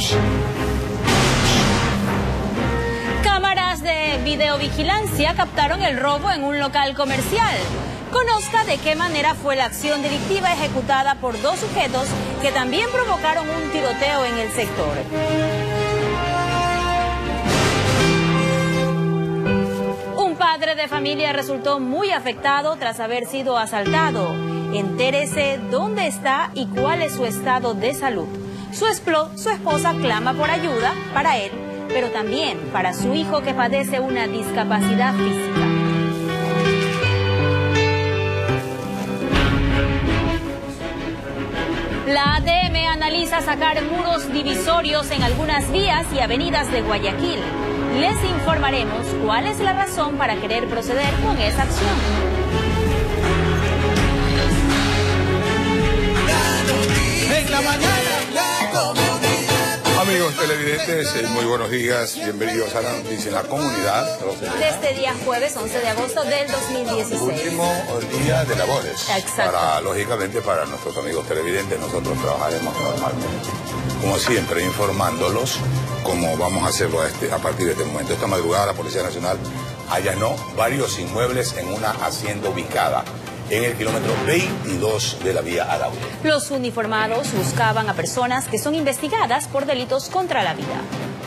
Cámaras de videovigilancia captaron el robo en un local comercial. Conozca de qué manera fue la acción delictiva ejecutada por dos sujetos que también provocaron un tiroteo en el sector. Un padre de familia resultó muy afectado tras haber sido asaltado. Entérese dónde está y cuál es su estado de salud. Su esposa clama por ayuda para él, pero también para su hijo que padece una discapacidad física. La ADM analiza sacar muros divisorios en algunas vías y avenidas de Guayaquil. Les informaremos cuál es la razón para querer proceder con esa acción. En la mañana, amigos televidentes, muy buenos días, bienvenidos a la noticia en la comunidad. De este día jueves 11 de agosto del 2016. Último día de labores. Exacto. Lógicamente para nuestros amigos televidentes, nosotros trabajaremos normalmente, como siempre, informándolos como vamos a hacerlo a partir de este momento. Esta madrugada la Policía Nacional allanó varios inmuebles en una hacienda ubicada en el kilómetro 22 de la vía Araure. Los uniformados buscaban a personas que son investigadas por delitos contra la vida.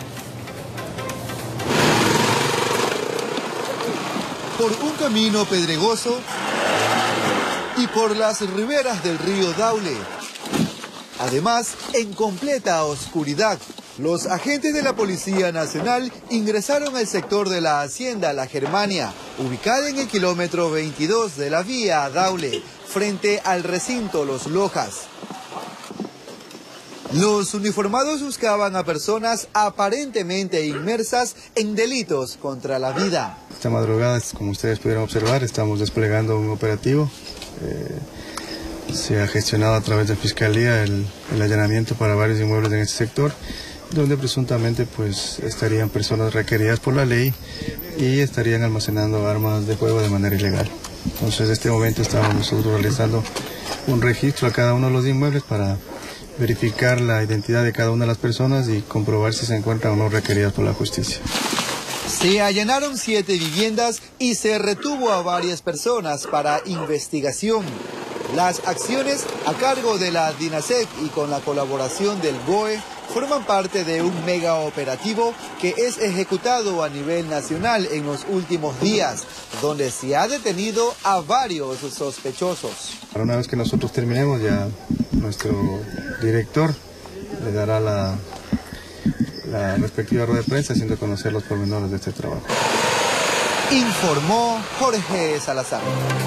Por un camino pedregoso y por las riberas del río Daule. Además, en completa oscuridad, los agentes de la Policía Nacional ingresaron al sector de la hacienda La Germania, ubicada en el kilómetro 22 de la vía Daule, frente al recinto Los Lojas. Los uniformados buscaban a personas aparentemente inmersas en delitos contra la vida. Esta madrugada, como ustedes pudieron observar, estamos desplegando un operativo. Se ha gestionado a través de Fiscalía el allanamiento para varios inmuebles en este sector, donde presuntamente pues estarían personas requeridas por la ley y estarían almacenando armas de fuego de manera ilegal. Entonces, en este momento estamos nosotros realizando un registro a cada uno de los inmuebles para verificar la identidad de cada una de las personas y comprobar si se encuentran o no requeridas por la justicia. Se allanaron 7 viviendas y se retuvo a varias personas para investigación. Las acciones a cargo de la DINASEC y con la colaboración del GOE forman parte de un mega operativo que es ejecutado a nivel nacional en los últimos días, donde se ha detenido a varios sospechosos. Una vez que nosotros terminemos, ya nuestro director le dará la respectiva rueda de prensa, haciendo conocer los pormenores de este trabajo. Informó Jorge Salazar.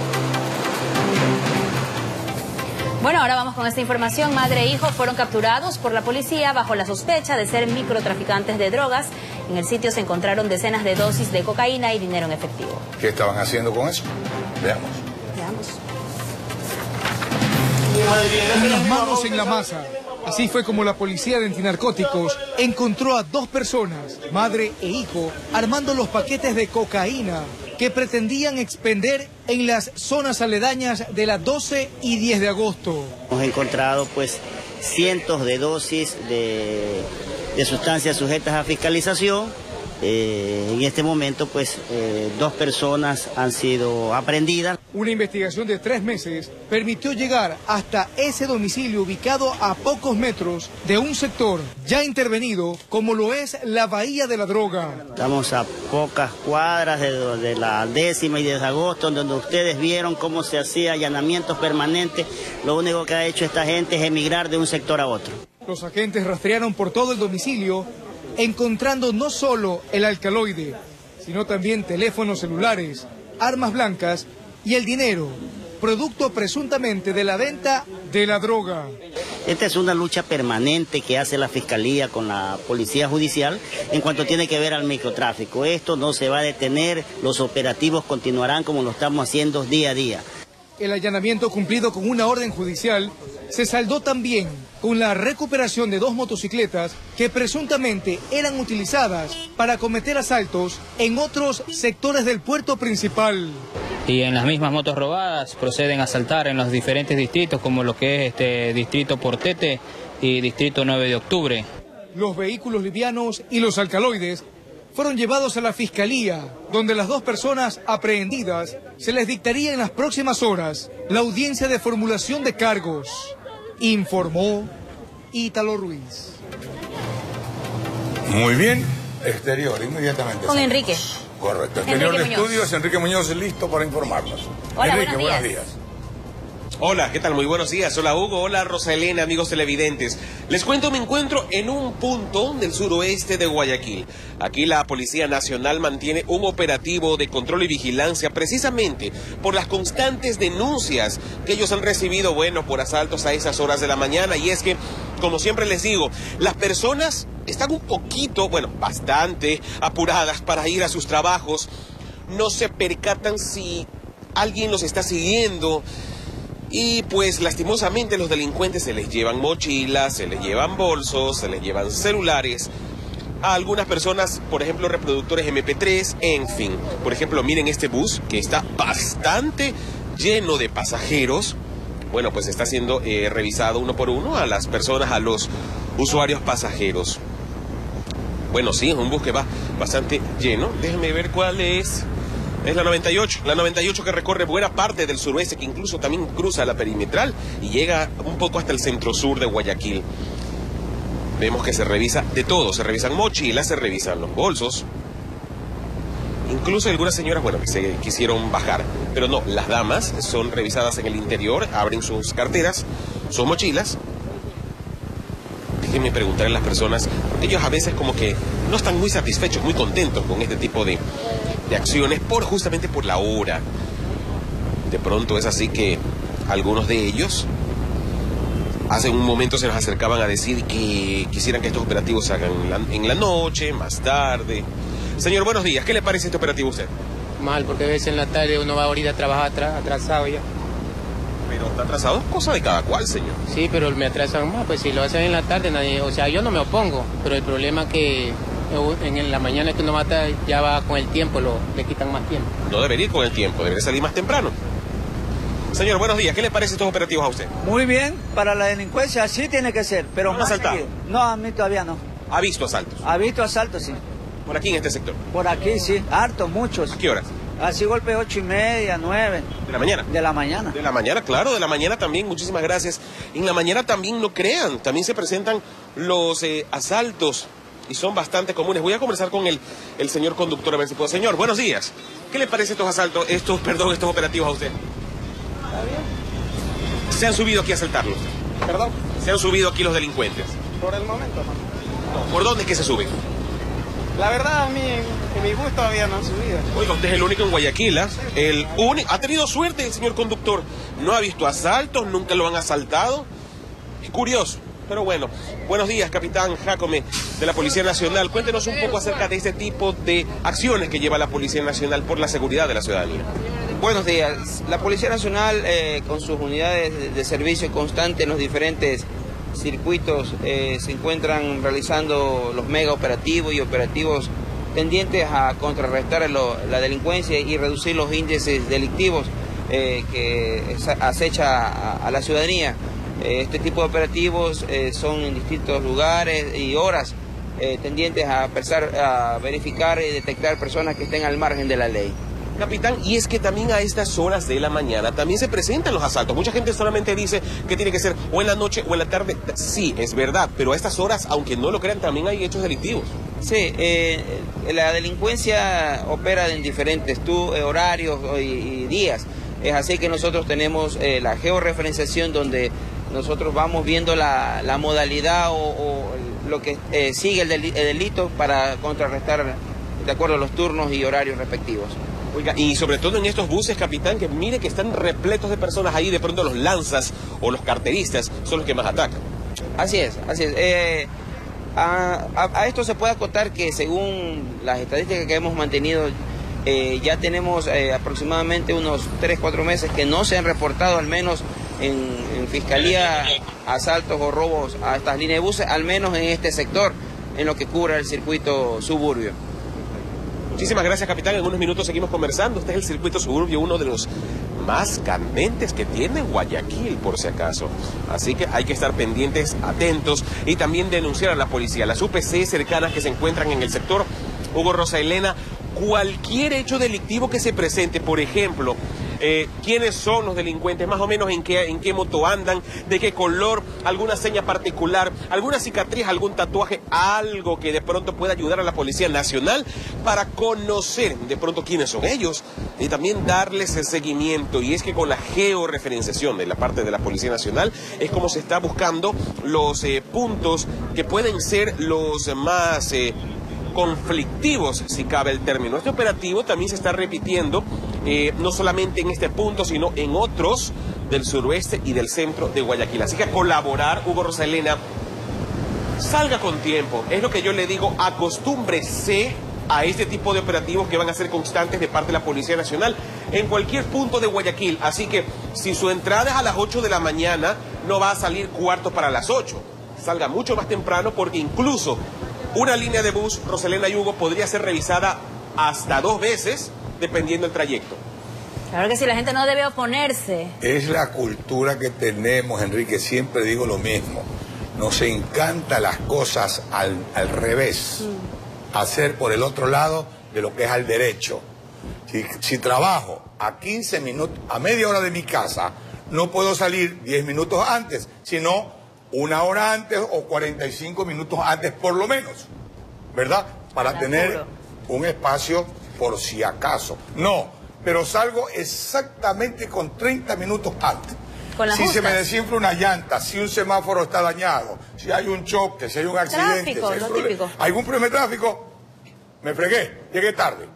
Bueno, ahora vamos con esta información. Madre e hijo fueron capturados por la policía bajo la sospecha de ser microtraficantes de drogas. En el sitio se encontraron decenas de dosis de cocaína y dinero en efectivo. ¿Qué estaban haciendo con eso? Veamos. con las manos en la masa. Así fue como la policía de antinarcóticos encontró a 2 personas, madre e hijo, armando los paquetes de cocaína que pretendían expender en las zonas aledañas de la 12 y 10 de agosto. Hemos encontrado pues cientos de dosis de sustancias sujetas a fiscalización. En este momento pues 2 personas han sido aprehendidas. Una investigación de 3 meses permitió llegar hasta ese domicilio ubicado a pocos metros de un sector ya intervenido como lo es la Bahía de la Droga. Estamos a pocas cuadras de la 10ª y 10 de agosto, donde ustedes vieron cómo se hacía allanamientos permanentes. Lo único que ha hecho esta gente es emigrar de un sector a otro. Los agentes rastrearon por todo el domicilio, encontrando no solo el alcaloide, sino también teléfonos celulares, armas blancas y el dinero, producto presuntamente de la venta de la droga. Esta es una lucha permanente que hace la Fiscalía con la Policía Judicial en cuanto tiene que ver al microtráfico. Esto no se va a detener, los operativos continuarán como lo estamos haciendo día a día. El allanamiento cumplido con una orden judicial se saldó también con la recuperación de 2 motocicletas que presuntamente eran utilizadas para cometer asaltos en otros sectores del puerto principal. Y en las mismas motos robadas proceden a asaltar en los diferentes distritos, como lo que es distrito Portete y distrito 9 de octubre. Los vehículos livianos y los alcaloides fueron llevados a la fiscalía, donde las dos personas aprehendidas se les dictaría en las próximas horas la audiencia de formulación de cargos, informó Ítalo Ruiz. Muy bien, exterior, inmediatamente. Con Enrique. Correcto, exterior de estudios, Enrique Muñoz listo para informarnos. Hola, Enrique, buenos días. Hola, ¿qué tal? Muy buenos días. Hola Hugo, hola Rosa Elena, amigos televidentes. Les cuento, me encuentro en un punto del suroeste de Guayaquil. Aquí la Policía Nacional mantiene un operativo de control y vigilancia precisamente por las constantes denuncias que ellos han recibido, bueno, por asaltos a esas horas de la mañana. Y es que, como siempre les digo, las personas están un poquito, bueno, bastante apuradas para ir a sus trabajos. No se percatan si alguien los está siguiendo. Y pues lastimosamente los delincuentes se les llevan mochilas, se les llevan bolsos, se les llevan celulares. A algunas personas, por ejemplo, reproductores MP3, en fin. Por ejemplo, miren este bus que está bastante lleno de pasajeros. Bueno, pues está siendo revisado uno por uno a las personas, a los usuarios pasajeros. Bueno, sí, es un bus que va bastante lleno. Déjenme ver cuál es. Es la 98 que recorre buena parte del suroeste, que incluso también cruza la perimetral y llega un poco hasta el centro-sur de Guayaquil. Vemos que se revisa de todo, se revisan mochilas, se revisan los bolsos. Incluso algunas señoras, bueno, que se quisieron bajar, pero no, las damas son revisadas en el interior, abren sus carteras, sus mochilas. Déjenme preguntar a las personas, porque ellos a veces como que no están muy satisfechos, muy contentos con este tipo de acciones justamente por la hora. De pronto es así que algunos de ellos hace un momento se nos acercaban a decir que quisieran que estos operativos se hagan en la noche, más tarde. Señor, buenos días. ¿Qué le parece este operativo a usted? Mal, porque a veces en la tarde uno va ahorita a trabajar atrasado ya. Pero está atrasado, cosa de cada cual, señor. Sí, pero me atrasan más, pues si lo hacen en la tarde, nadie, o sea, yo no me opongo, pero el problema es que en la mañana que uno mata ya va con el tiempo, le quitan más tiempo. No debería ir con el tiempo, debería salir más temprano. Señor, buenos días. ¿Qué le parece estos operativos a usted? Muy bien, para la delincuencia así tiene que ser, pero ¿No más asaltado? seguido. No, a mí todavía no. ¿Ha visto asaltos? ¿Ha visto asaltos? Sí. Por aquí en este sector. Por aquí sí, hartos, muchos. ¿A qué horas? Así golpe 8:30, 9. ¿De la mañana? De la mañana. De la mañana, claro, de la mañana también, muchísimas gracias. En la mañana también, no crean, también se presentan los asaltos y son bastante comunes. Voy a conversar con el señor conductor a ver si puedo. Señor, buenos días. ¿Qué le parece estos asaltos, estos operativos a usted? Está bien. ¿Se han subido aquí a asaltarlos? ¿Perdón? ¿Se han subido aquí los delincuentes? Por el momento, no. ¿Por dónde es que se suben? La verdad, a mí, en mi bus todavía no han subido. Oiga, usted es el único en Guayaquil, ¿eh? El único. Ha tenido suerte el señor conductor. No ha visto asaltos, nunca lo han asaltado. Es curioso. Pero bueno, buenos días, capitán Jacome de la Policía Nacional. Cuéntenos un poco acerca de este tipo de acciones que lleva la Policía Nacional por la seguridad de la ciudadanía. Buenos días. La Policía Nacional, con sus unidades de servicio constante en los diferentes circuitos, se encuentran realizando los mega operativos y operativos tendientes a contrarrestar la delincuencia y reducir los índices delictivos que acecha a la ciudadanía. Este tipo de operativos son en distintos lugares y horas tendientes a verificar y detectar personas que estén al margen de la ley. Capitán, y es que también a estas horas de la mañana también se presentan los asaltos. Mucha gente solamente dice que tiene que ser o en la noche o en la tarde. Sí, es verdad, pero a estas horas, aunque no lo crean, también hay hechos delictivos. Sí, la delincuencia opera en diferentes horarios y días. Es así que nosotros tenemos la georreferenciación donde nosotros vamos viendo la modalidad o lo que sigue el delito para contrarrestar de acuerdo a los turnos y horarios respectivos. Oiga, y sobre todo en estos buses, capitán, que mire que están repletos de personas ahí, de pronto los lanzas o los carteristas son los que más atacan. Así es, así es. A esto se puede acotar que según las estadísticas que hemos mantenido, ya tenemos aproximadamente unos 3-4 meses que no se han reportado, al menos en Fiscalía, asaltos o robos a estas líneas de buses, al menos en este sector, en lo que cubre el circuito suburbio. Muchísimas gracias, capitán. En unos minutos seguimos conversando. Este es el circuito suburbio, uno de los más candentes que tiene Guayaquil, por si acaso. Así que hay que estar pendientes, atentos y también denunciar a la policía, las UPC cercanas que se encuentran en el sector. Hugo, Rosa Elena, cualquier hecho delictivo que se presente, por ejemplo, quiénes son los delincuentes, más o menos en qué moto andan, de qué color, alguna seña particular, alguna cicatriz, algún tatuaje, algo que de pronto pueda ayudar a la Policía Nacional para conocer de pronto quiénes son ellos y también darles el seguimiento. Y es que con la georreferenciación de la parte de la Policía Nacional es como se está buscando los puntos que pueden ser los más conflictivos, si cabe el término. Este operativo también se está repitiendo, no solamente en este punto, sino en otros del suroeste y del centro de Guayaquil. Así que a colaborar, Hugo, Rosa Elena, salga con tiempo. Es lo que yo le digo, acostúmbrese a este tipo de operativos que van a ser constantes de parte de la Policía Nacional en cualquier punto de Guayaquil. Así que si su entrada es a las 8 de la mañana, no va a salir cuarto para las 8. Salga mucho más temprano, porque incluso una línea de bus, Roselena y Hugo, podría ser revisada hasta 2 veces, dependiendo del trayecto. Claro que sí, la gente no debe oponerse. Es la cultura que tenemos, Enrique, siempre digo lo mismo. Nos encanta las cosas al revés, hacer por el otro lado de lo que es al derecho. Si trabajo a 15 minutos, a media hora de mi casa, no puedo salir 10 minutos antes, sino 1 hora antes o 45 minutos antes por lo menos, ¿verdad? Para tener un espacio por si acaso. No, pero salgo exactamente con 30 minutos antes. Si se me desinfla una llanta, si un semáforo está dañado, si hay un choque, si hay un accidente, tráfico, si hay lo típico. algún problema de tráfico, me fregué, llegué tarde.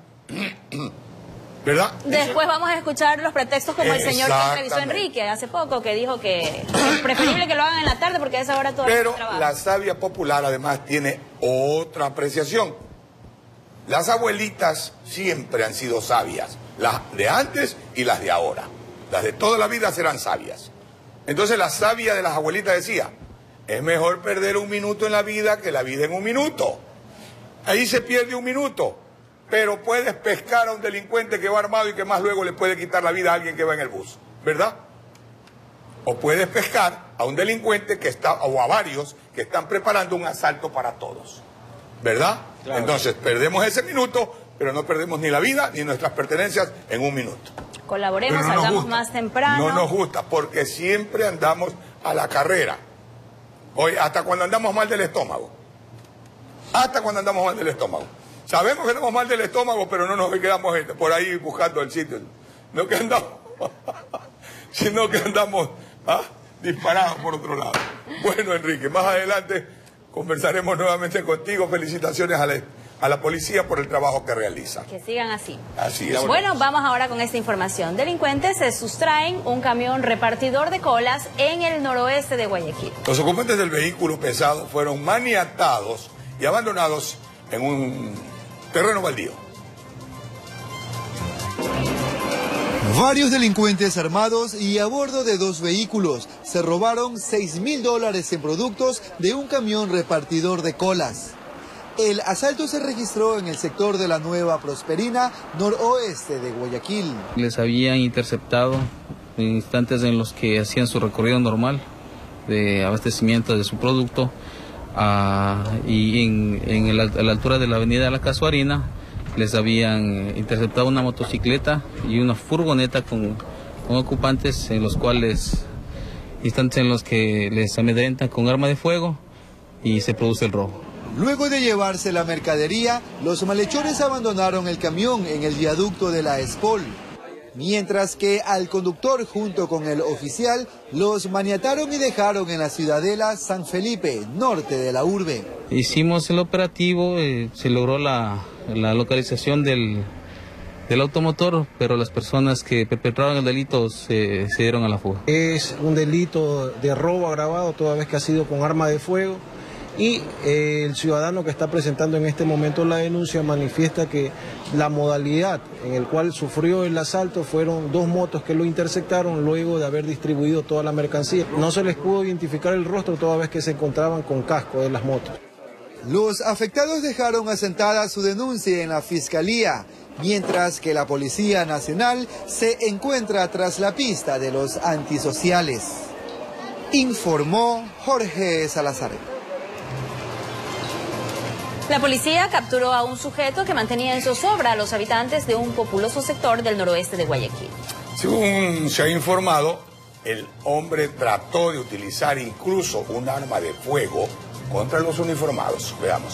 ¿Verdad? Después vamos a escuchar los pretextos como el señor que entrevistó a Enrique hace poco, que dijo que es preferible que lo hagan en la tarde porque a esa hora todavía Pero trabaja. la savia popular además tiene otra apreciación. Las abuelitas siempre han sido sabias, las de antes y las de ahora. Las de toda la vida serán sabias. Entonces la sabia de las abuelitas decía, es mejor perder 1 minuto en la vida que la vida en 1 minuto. Ahí se pierde 1 minuto. Pero puedes pescar a un delincuente que va armado y que más luego le puede quitar la vida a alguien que va en el bus, ¿verdad? O puedes pescar a un delincuente que está, o a varios que están preparando un asalto para todos, ¿verdad? Claro. Entonces perdemos ese minuto, pero no perdemos ni la vida ni nuestras pertenencias en 1 minuto. Colaboremos, salgamos más temprano. No nos gusta, porque siempre andamos a la carrera. Hoy, hasta cuando andamos mal del estómago. Hasta cuando andamos mal del estómago. Sabemos que estamos mal del estómago, pero no nos quedamos por ahí buscando el sitio. No que andamos, sino que andamos disparados por otro lado. Bueno, Enrique, más adelante conversaremos nuevamente contigo. Felicitaciones a la policía por el trabajo que realiza. Que sigan así. Así es. Bueno, vamos ahora con esta información. Delincuentes se sustraen un camión repartidor de colas en el noroeste de Guayaquil. Los ocupantes del vehículo pesado fueron maniatados y abandonados en un terreno baldío. Varios delincuentes armados y a bordo de 2 vehículos se robaron $6.000 en productos de un camión repartidor de colas. El asalto se registró en el sector de la Nueva Prosperina, noroeste de Guayaquil. Les habían interceptado en instantes en los que hacían su recorrido normal de abastecimiento de su producto. Y a la altura de la avenida La Casuarina les habían interceptado una motocicleta y una furgoneta con ocupantes, en los cuales, instantes en los que les amedrentan con arma de fuego y se produce el robo. Luego de llevarse la mercadería, los malhechores abandonaron el camión en el viaducto de la Espol, mientras que al conductor junto con el oficial los maniataron y dejaron en la ciudadela San Felipe, norte de la urbe. Hicimos el operativo, se logró la localización del automotor, pero las personas que perpetraron el delito se dieron a la fuga. Es un delito de robo agravado toda vez que ha sido con arma de fuego. Y el ciudadano que está presentando en este momento la denuncia manifiesta que la modalidad en la cual sufrió el asalto fueron 2 motos que lo interceptaron luego de haber distribuido toda la mercancía. No se les pudo identificar el rostro toda vez que se encontraban con casco de las motos. Los afectados dejaron asentada su denuncia en la Fiscalía, mientras que la Policía Nacional se encuentra tras la pista de los antisociales. Informó Jorge Salazar. La policía capturó a un sujeto que mantenía en zozobra a los habitantes de un populoso sector del noroeste de Guayaquil. Según se ha informado, el hombre trató de utilizar incluso un arma de fuego contra los uniformados. Veamos.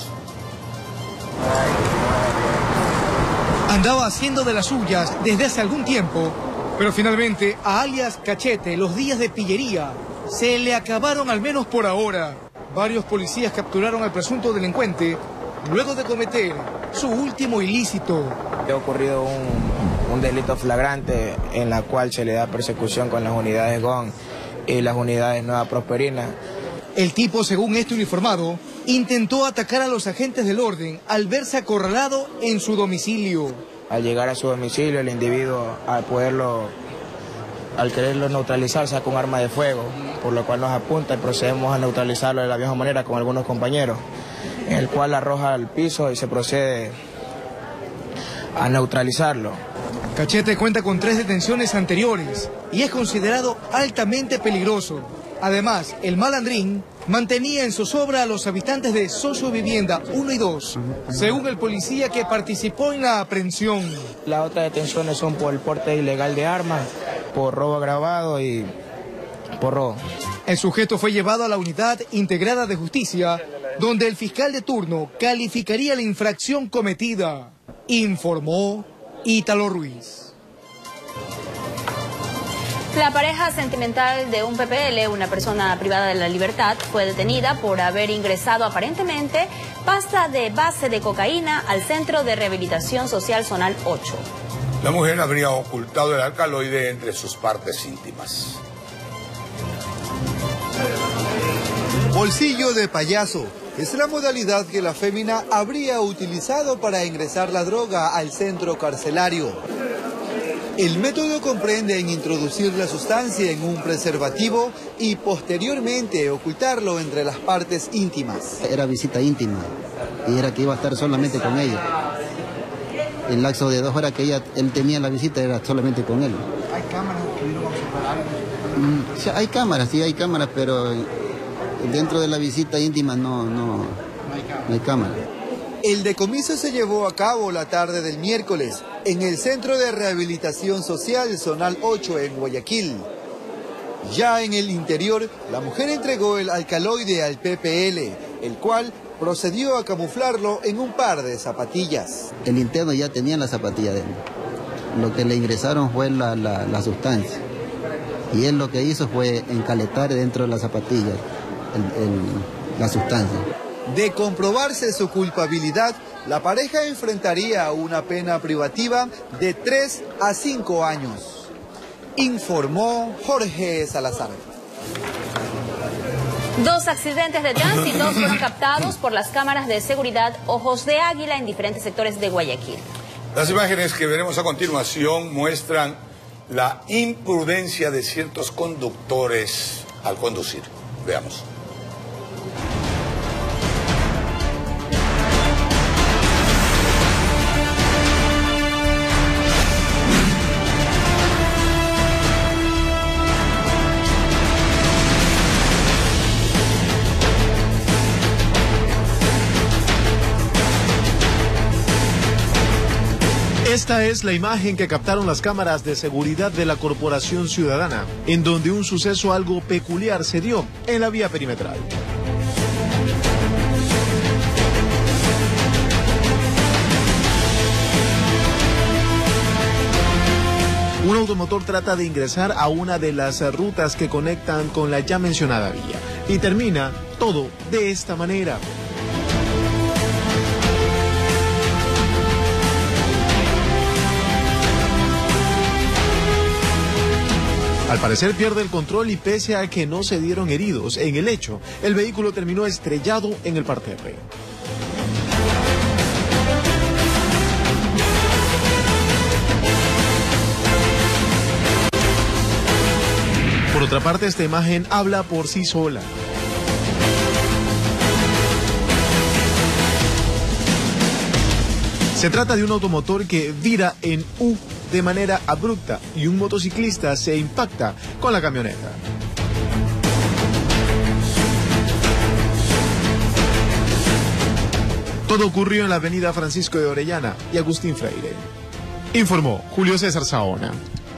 Andaba haciendo de las suyas desde hace algún tiempo, pero finalmente a alias Cachete los días de pillería se le acabaron, al menos por ahora. Varios policías capturaron al presunto delincuente luego de cometer su último ilícito. Ha ocurrido un delito flagrante en la cual se le da persecución con las unidades GON y las unidades Nueva Prosperina. El tipo, según este uniformado, intentó atacar a los agentes del orden al verse acorralado en su domicilio. Al llegar a su domicilio, el individuo, al quererlo neutralizar, saca un arma de fuego, por lo cual nos apunta y procedemos a neutralizarlo de la misma manera con algunos compañeros, en el cual arroja al piso y se procede a neutralizarlo. Cachete cuenta con 3 detenciones anteriores y es considerado altamente peligroso. Además, el malandrín mantenía en zozobra a los habitantes de Sociovivienda 1 y 2, según el policía que participó en la aprehensión. Las otras detenciones son por el porte ilegal de armas, por robo agravado y por robo. El sujeto fue llevado a la Unidad Integrada de Justicia, donde el fiscal de turno calificaría la infracción cometida, informó Ítalo Ruiz. La pareja sentimental de un PPL, una persona privada de la libertad, fue detenida por haber ingresado aparentemente pasta de base de cocaína al Centro de Rehabilitación Social Zonal 8. La mujer habría ocultado el alcaloide entre sus partes íntimas. Bolsillo de payaso es la modalidad que la fémina habría utilizado para ingresar la droga al centro carcelario. El método comprende en introducir la sustancia en un preservativo y posteriormente ocultarlo entre las partes íntimas. Era visita íntima y era que iba a estar solamente con ella. El lapso de 2 horas que él tenía la visita era solamente con él. ¿Hay cámaras que pudieron observar algo? Hay cámaras, sí hay cámaras, pero dentro de la visita íntima no hay cámara. El decomiso se llevó a cabo la tarde del miércoles en el Centro de Rehabilitación Social Zonal 8 en Guayaquil. Ya en el interior, la mujer entregó el alcaloide al PPL, el cual procedió a camuflarlo en un par de zapatillas. El interno ya tenía la zapatilla de él. Lo que le ingresaron fue la sustancia. Y él lo que hizo fue encaletar dentro de la zapatilla la sustancia. De comprobarse su culpabilidad, la pareja enfrentaría una pena privativa de 3 a 5 años, informó Jorge Salazar. 2 accidentes de tránsito fueron captados por las cámaras de seguridad Ojos de Águila en diferentes sectores de Guayaquil. Las imágenes que veremos a continuación muestran la imprudencia de ciertos conductores al conducir. Veamos. Esta es la imagen que captaron las cámaras de seguridad de la Corporación Ciudadana, en donde un suceso algo peculiar se dio en la vía perimetral. Un automotor trata de ingresar a una de las rutas que conectan con la ya mencionada vía y termina todo de esta manera. Al parecer pierde el control y pese a que no se dieron heridos en el hecho, el vehículo terminó estrellado en el parterre. Por otra parte, esta imagen habla por sí sola. Se trata de un automotor que vira en U de manera abrupta y un motociclista se impacta con la camioneta. Todo ocurrió en la avenida Francisco de Orellana y Agustín Freire. Informó Julio César Saona.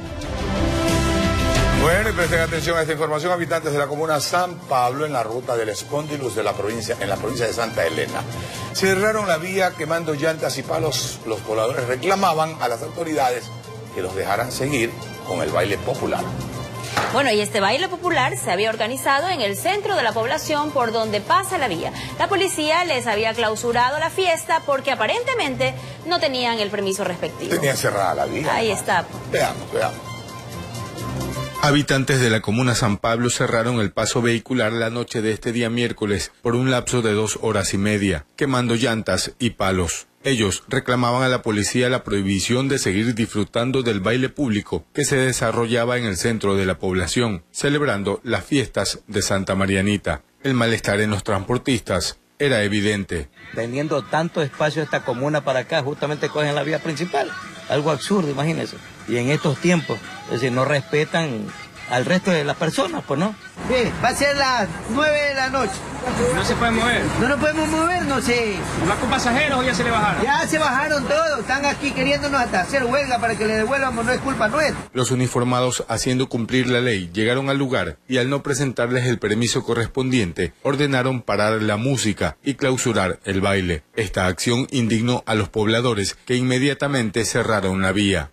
Bueno, y presten atención a esta información. Habitantes de la comuna San Pablo, en la ruta del Espóndilus de la provincia de Santa Elena, cerraron la vía quemando llantas y palos. Los pobladores reclamaban a las autoridades que los dejaran seguir con el baile popular. Bueno, y este baile popular se había organizado en el centro de la población por donde pasa la vía. La policía les había clausurado la fiesta porque aparentemente no tenían el permiso respectivo. Tenían cerrada la vía. Ahí está. Veamos. Habitantes de la comuna San Pablo cerraron el paso vehicular la noche de este día miércoles por un lapso de 2 horas y media, quemando llantas y palos. Ellos reclamaban a la policía la prohibición de seguir disfrutando del baile público que se desarrollaba en el centro de la población, celebrando las fiestas de Santa Marianita. El malestar en los transportistas era evidente. Teniendo tanto espacio esta comuna para acá, justamente cogen la vía principal. Algo absurdo, imagínense. Y en estos tiempos, es decir, no respetan al resto de las personas, pues no. Bien, va a ser las 9 de la noche. ¿No se pueden mover? No nos podemos mover, no sé. ¿Va con pasajeros o ya se le bajaron? Ya se bajaron todos, están aquí queriéndonos hasta hacer huelga para que le devuelvamos, no es culpa nuestra. Los uniformados, haciendo cumplir la ley, llegaron al lugar y al no presentarles el permiso correspondiente, ordenaron parar la música y clausurar el baile. Esta acción indignó a los pobladores que inmediatamente cerraron la vía.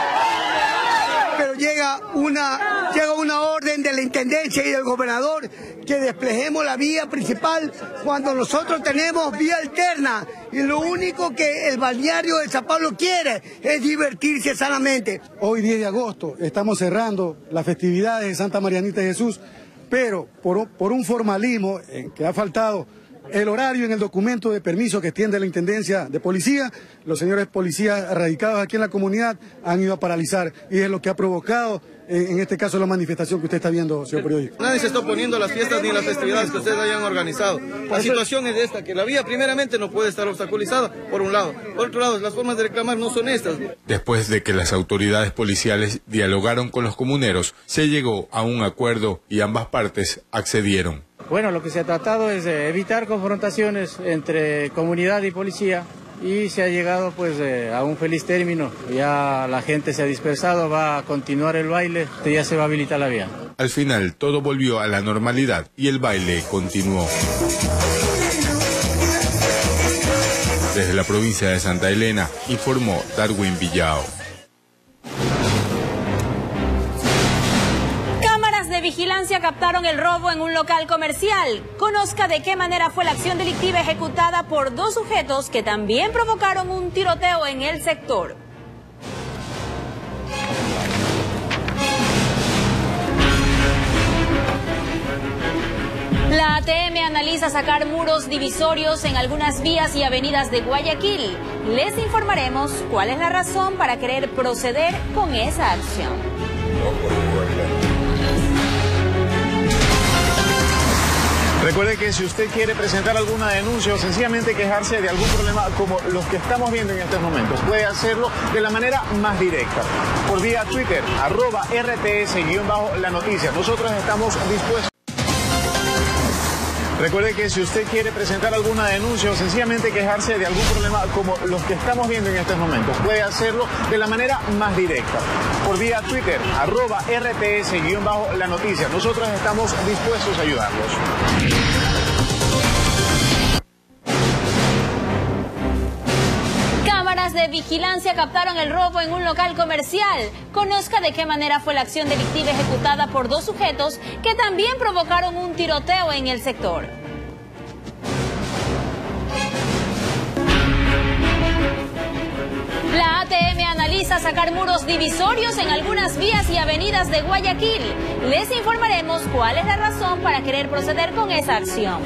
Pero llega una orden de la Intendencia y del gobernador que despleguemos la vía principal cuando nosotros tenemos vía alterna y lo único que el balneario de San Pablo quiere es divertirse sanamente. Hoy 10 de agosto estamos cerrando las festividades de Santa Marianita de Jesús, pero por un formalismo que ha faltado el horario en el documento de permiso que extiende la Intendencia de Policía, los señores policías radicados aquí en la comunidad han ido a paralizar y es lo que ha provocado en este caso la manifestación que usted está viendo, señor periodista. Nadie se está oponiendo a las fiestas ni a las festividades que ustedes hayan organizado. La situación es esta, que la vía primeramente no puede estar obstaculizada por un lado. Por otro lado, las formas de reclamar no son estas. Después de que las autoridades policiales dialogaron con los comuneros, se llegó a un acuerdo y ambas partes accedieron. Bueno, lo que se ha tratado es de evitar confrontaciones entre comunidad y policía y se ha llegado pues a un feliz término. Ya la gente se ha dispersado, va a continuar el baile, ya se va a habilitar la vía. Al final todo volvió a la normalidad y el baile continuó. Desde la provincia de Santa Elena, informó Darwin Villao. De vigilancia captaron el robo en un local comercial. Conozca de qué manera fue la acción delictiva ejecutada por 2 sujetos que también provocaron un tiroteo en el sector. La ATM analiza sacar muros divisorios en algunas vías y avenidas de Guayaquil. Les informaremos cuál es la razón para querer proceder con esa acción. Recuerde que si usted quiere presentar alguna denuncia o sencillamente quejarse de algún problema como los que estamos viendo en estos momentos, puede hacerlo de la manera más directa, por vía Twitter, @RTS_la noticia. Nosotros estamos dispuestos. Recuerde que si usted quiere presentar alguna denuncia o sencillamente quejarse de algún problema como los que estamos viendo en estos momentos, puede hacerlo de la manera más directa, por vía Twitter, @RTS_la noticia. Nosotros estamos dispuestos a ayudarlos. Cámaras de vigilancia captaron el robo en un local comercial. Conozca de qué manera fue la acción delictiva ejecutada por 2 sujetos que también provocaron un tiroteo en el sector. La ATM analiza sacar muros divisorios en algunas vías y avenidas de Guayaquil. Les informaremos cuál es la razón para querer proceder con esa acción.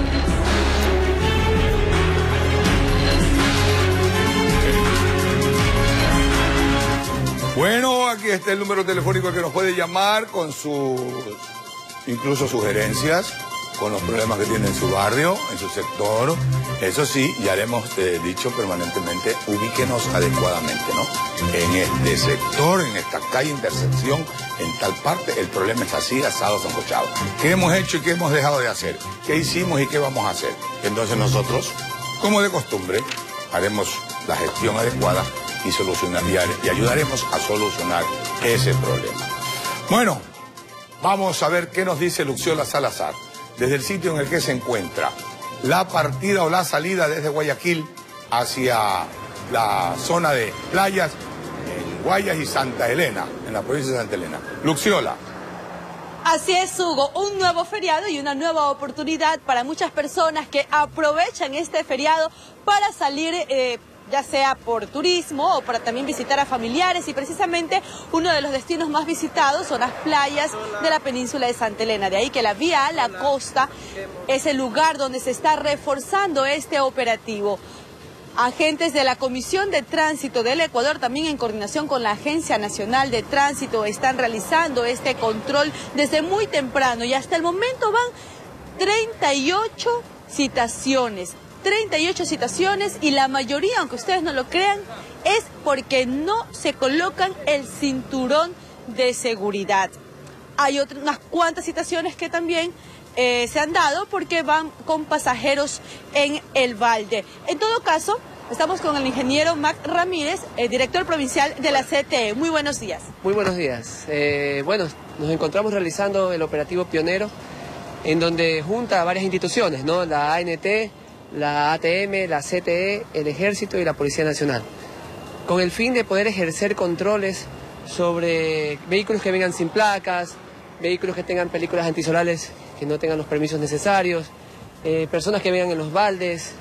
Bueno, aquí está el número telefónico que nos puede llamar con incluso sugerencias, con los problemas que tiene en su barrio, en su sector. Eso sí, ya le hemos dicho permanentemente, ubíquenos adecuadamente, ¿no? En este sector, en esta calle, intersección, en tal parte, el problema es así, asado, sancochado. ¿Qué hemos hecho y qué hemos dejado de hacer? ¿Qué hicimos y qué vamos a hacer? Entonces nosotros, como de costumbre, haremos la gestión adecuada y y ayudaremos a solucionar ese problema. Bueno, vamos a ver qué nos dice Luxiola Salazar, desde el sitio en el que se encuentra la partida o la salida desde Guayaquil hacia la zona de playas en Guayas y Santa Elena, en la provincia de Santa Elena. Luxiola. Así es, Hugo, un nuevo feriado y una nueva oportunidad para muchas personas que aprovechan este feriado para salir, ya sea por turismo o para también visitar a familiares, y precisamente uno de los destinos más visitados son las playas de la península de Santa Elena. De ahí que la vía a la costa es el lugar donde se está reforzando este operativo. Agentes de la Comisión de Tránsito del Ecuador, también en coordinación con la Agencia Nacional de Tránsito, están realizando este control desde muy temprano y hasta el momento van 38 citaciones. 38 citaciones y la mayoría, aunque ustedes no lo crean, es porque no se colocan el cinturón de seguridad. Hay unas cuantas citaciones que también se han dado porque van con pasajeros en el balde. En todo caso, estamos con el ingeniero Mac Ramírez, director provincial de la CTE. Muy buenos días. Muy buenos días. Bueno, nos encontramos realizando el operativo pionero en donde junta a varias instituciones, ¿no? La ANT, la ATM, la CTE, el Ejército y la Policía Nacional, con el fin de poder ejercer controles sobre vehículos que vengan sin placas, vehículos que tengan películas antisolares que no tengan los permisos necesarios, personas que vengan en los baldes,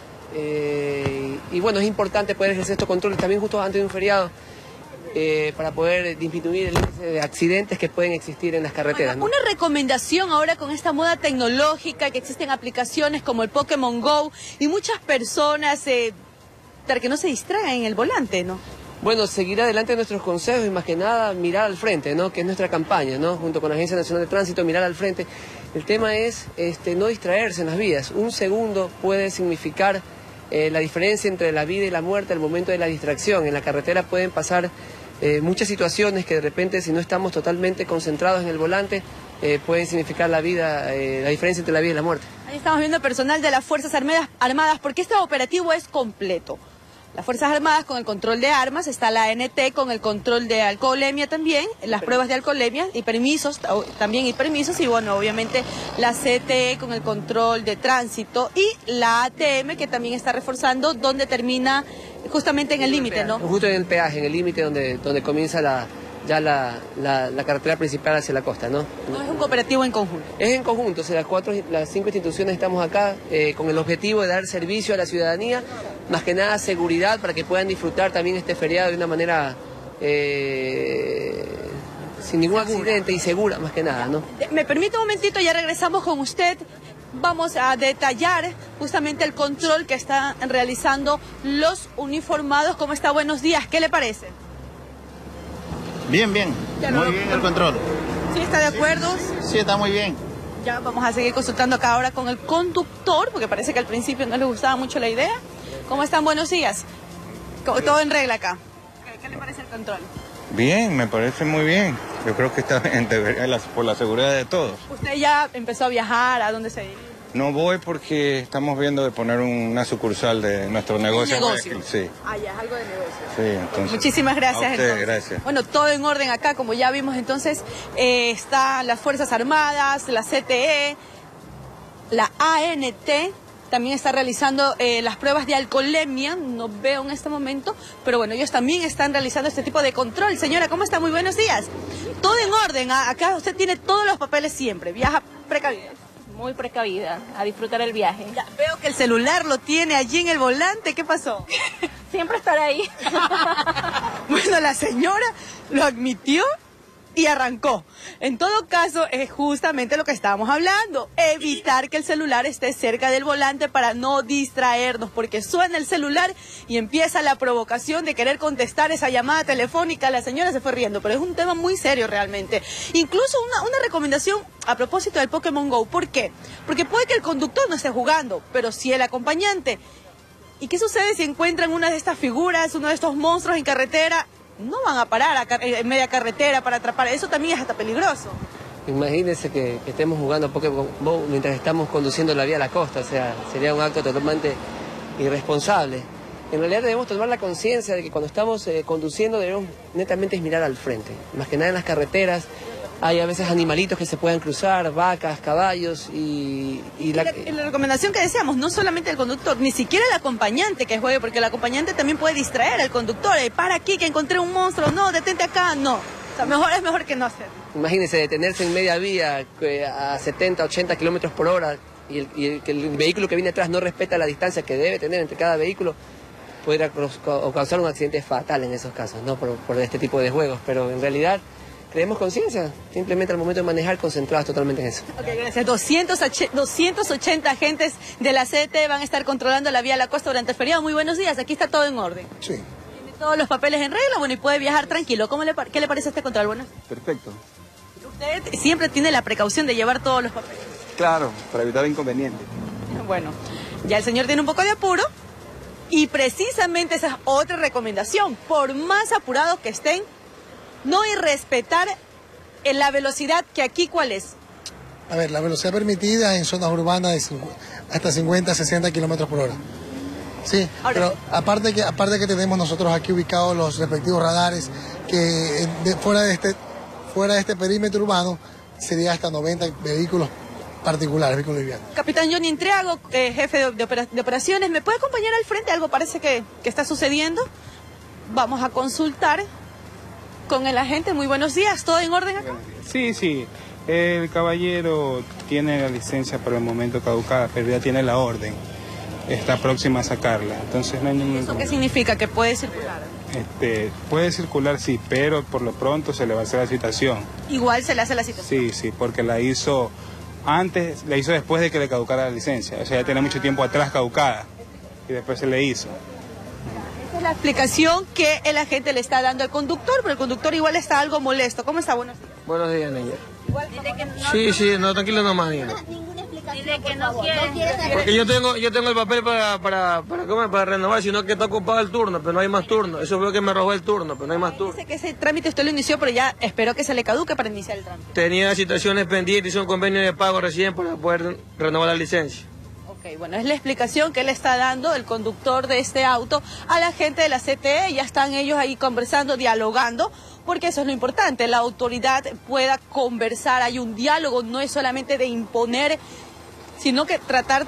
y bueno, es importante poder ejercer estos controles también justo antes de un feriado, para poder disminuir el índice de accidentes que pueden existir en las carreteras, ¿no? Una recomendación ahora con esta moda tecnológica, que existen aplicaciones como el Pokémon Go y muchas personas para que no se distraigan en el volante, ¿no? Bueno, seguir adelante nuestros consejos y más que nada mirar al frente, ¿no? Que es nuestra campaña, ¿no? Junto con la Agencia Nacional de Tránsito, mirar al frente. El tema es no distraerse en las vías. Un segundo puede significar la diferencia entre la vida y la muerte al momento de la distracción. En la carretera pueden pasar muchas situaciones que de repente, si no estamos totalmente concentrados en el volante, pueden significar la vida, la diferencia entre la vida y la muerte. Ahí estamos viendo personal de las Fuerzas Armadas, porque este operativo es completo. Las Fuerzas Armadas con el control de armas, está la ANT con el control de alcoholemia también, las pruebas de alcoholemia y permisos, y bueno, obviamente la CTE con el control de tránsito y la ATM que también está reforzando donde termina justamente en el límite, ¿no? Justo en el peaje, en el límite donde comienza la carretera principal hacia la costa, ¿no? No es un operativo en conjunto. Es en conjunto, o sea, las 5 instituciones estamos acá con el objetivo de dar servicio a la ciudadanía, más que nada seguridad para que puedan disfrutar también este feriado de una manera sin ningún accidente y segura, más que nada, ¿no? Me permite un momentito, ya regresamos con usted. Vamos a detallar justamente el control que están realizando los uniformados. ¿Cómo está? Buenos días, ¿qué le parece? Bien, bien. Muy bien el control. ¿Sí está de acuerdo? Sí, está muy bien. Ya vamos a seguir consultando acá ahora con el conductor, porque parece que al principio no le gustaba mucho la idea. ¿Cómo están? Buenos días. ¿Todo en regla acá? ¿Qué le parece el control? Bien, me parece muy bien. Yo creo que está bien, por la seguridad de todos. ¿Usted ya empezó a viajar? ¿A dónde se dirige? No voy porque estamos viendo de poner una sucursal de nuestro negocio. ¿Un negocio? Sí. Ah, ya, es algo de negocio. Sí, entonces. Muchísimas gracias. A usted, gracias. Bueno, todo en orden acá, como ya vimos entonces, están las Fuerzas Armadas, la CTE, la ANT, también está realizando las pruebas de alcoholemia, no veo en este momento, pero bueno, ellos también están realizando este tipo de control. Señora, ¿cómo está? Muy buenos días. Todo en orden, acá usted tiene todos los papeles siempre, viaja precavida. Muy precavida, a disfrutar el viaje. Ya, veo que el celular lo tiene allí en el volante, ¿qué pasó? Siempre estará ahí. Bueno, la señora lo admitió y arrancó. En todo caso, es justamente lo que estábamos hablando, evitar que el celular esté cerca del volante para no distraernos, porque suena el celular y empieza la provocación de querer contestar esa llamada telefónica. La señora se fue riendo, pero es un tema muy serio realmente. Incluso una recomendación a propósito del Pokémon GO. ¿Por qué? Porque puede que el conductor no esté jugando, pero sí el acompañante. ¿Y qué sucede si encuentran una de estas figuras, uno de estos monstruos en carretera? No van a parar en media carretera para atrapar. Eso también es hasta peligroso. Imagínense que estemos jugando Pokémon GO mientras estamos conduciendo la vía a la costa. O sea, sería un acto totalmente irresponsable. En realidad debemos tomar la conciencia de que cuando estamos conduciendo debemos netamente mirar al frente. Más que nada en las carreteras hay a veces animalitos que se pueden cruzar, vacas, caballos y la recomendación que decíamos, no solamente el conductor, ni siquiera el acompañante que juegue, porque el acompañante también puede distraer al conductor. Para aquí, que encontré un monstruo, no, detente acá, no. O sea, es mejor que no hacer. Imagínense detenerse en media vía a 70, 80 kilómetros por hora y el vehículo que viene atrás no respeta la distancia que debe tener entre cada vehículo, podría causar un accidente fatal en esos casos, ¿no? Por este tipo de juegos, pero en realidad creemos conciencia, simplemente al momento de manejar concentrados totalmente en eso. Ok, gracias. 280 agentes de la CDT van a estar controlando la vía a la costa durante el feriado. Muy buenos días, aquí está todo en orden. Sí. Tiene todos los papeles en regla, bueno, y puede viajar tranquilo. ¿Qué le parece este control? Bueno, perfecto. Usted siempre tiene la precaución de llevar todos los papeles. Claro, para evitar inconvenientes. Bueno, ya el señor tiene un poco de apuro y precisamente esa es otra recomendación. Por más apurados que estén, no irrespetar la velocidad que aquí, ¿cuál es? A ver, la velocidad permitida en zonas urbanas es hasta 50, 60 kilómetros por hora. Sí, ahora, pero aparte que tenemos nosotros aquí ubicados los respectivos radares, que fuera de este perímetro urbano sería hasta 90 vehículos particulares, vehículos livianos. Capitán Johnny Entriago, jefe de operaciones, ¿me puede acompañar al frente? Algo parece que está sucediendo. Vamos a consultar con el agente. Muy buenos días, ¿todo en orden acá? Sí, el caballero tiene la licencia por el momento caducada, pero ya tiene la orden, está próxima a sacarla, entonces no hay ningún... ¿Eso qué significa? ¿Que puede circular? Puede circular, sí, pero por lo pronto se le va a hacer la citación. Igual se le hace la citación. Sí, porque la hizo después de que le caducara la licencia, o sea, ya tiene mucho tiempo atrás caducada y después se le hizo. La explicación que el agente le está dando al conductor, pero el conductor igual está algo molesto. ¿Cómo está? Buenos días. Buenos días, Neyer. Dile que no, sí, no, tranquilo nomás, Neyer. Dile que no quiere. Porque yo tengo el papel para renovar, sino que está ocupado el turno, pero no hay más turno. Eso fue que me robó el turno, pero no hay más turno. Dice que ese trámite usted lo inició, pero ya espero que se le caduque para iniciar el trámite. Tenía situaciones pendientes, hizo un convenio de pago recién para poder renovar la licencia. Ok, bueno, es la explicación que le está dando el conductor de este auto a la gente de la CTE. Ya están ellos ahí conversando, dialogando, porque eso es lo importante, la autoridad pueda conversar, hay un diálogo, no es solamente de imponer, sino que tratar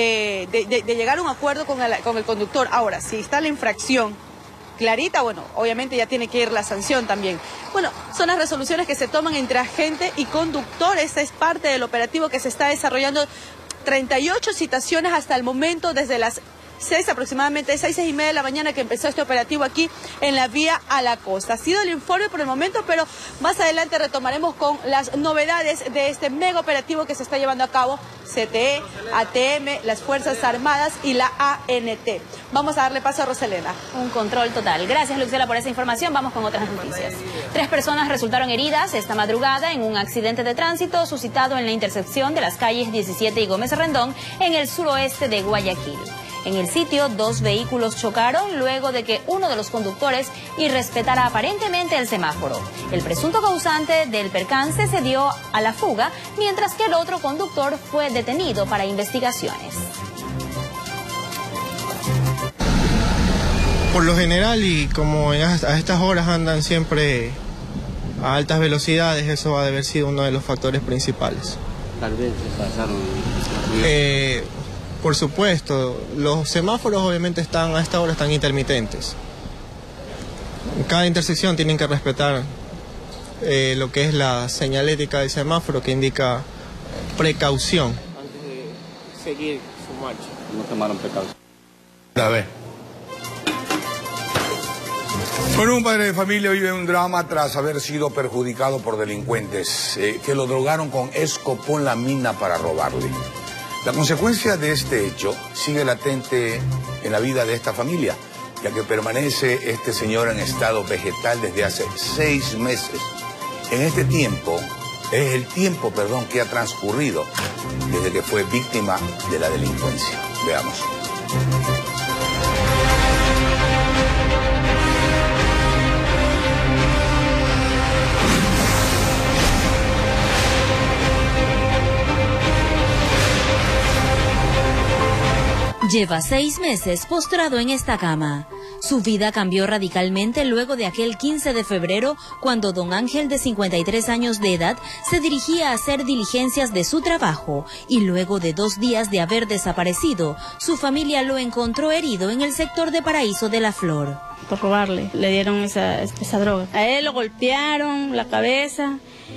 de llegar a un acuerdo con el conductor. Ahora, si está la infracción clarita, bueno, obviamente ya tiene que ir la sanción también. Bueno, son las resoluciones que se toman entre agente y conductor. Esta es parte del operativo que se está desarrollando. 38 citaciones hasta el momento, desde las 6 aproximadamente, 6:30 de la mañana que empezó este operativo aquí en la vía a la costa. Ha sido el informe por el momento, pero más adelante retomaremos con las novedades de este mega operativo que se está llevando a cabo CTE, ATM, las Fuerzas Armadas y la ANT. Vamos a darle paso a Roselena. Un control total. Gracias, Luxela, por esa información. Vamos con otras noticias. 3 personas resultaron heridas esta madrugada en un accidente de tránsito suscitado en la intersección de las calles 17 y Gómez Rendón en el suroeste de Guayaquil. En el sitio, 2 vehículos chocaron luego de que uno de los conductores irrespetara aparentemente el semáforo. El presunto causante del percance se dio a la fuga, mientras que el otro conductor fue detenido para investigaciones. Por lo general, y como a estas horas andan siempre a altas velocidades, eso va a haber sido uno de los factores principales. Tal vez se pasaron. Por supuesto, los semáforos obviamente a esta hora están intermitentes. En cada intersección tienen que respetar lo que es la señalética del semáforo, que indica precaución. Antes de seguir su marcha. No tomaron precaución. A ver. Bueno, un padre de familia vive un drama tras haber sido perjudicado por delincuentes que lo drogaron con escopolamina para robarle. La consecuencia de este hecho sigue latente en la vida de esta familia, ya que permanece este señor en estado vegetal desde hace 6 meses. En este tiempo, es el tiempo que ha transcurrido desde que fue víctima de la delincuencia. Veamos. Lleva 6 meses postrado en esta cama. Su vida cambió radicalmente luego de aquel 15 de febrero, cuando don Ángel, de 53 años de edad, se dirigía a hacer diligencias de su trabajo y luego de 2 días de haber desaparecido, su familia lo encontró herido en el sector de Paraíso de la Flor. Por robarle, le dieron esa droga. A él lo golpearon la cabeza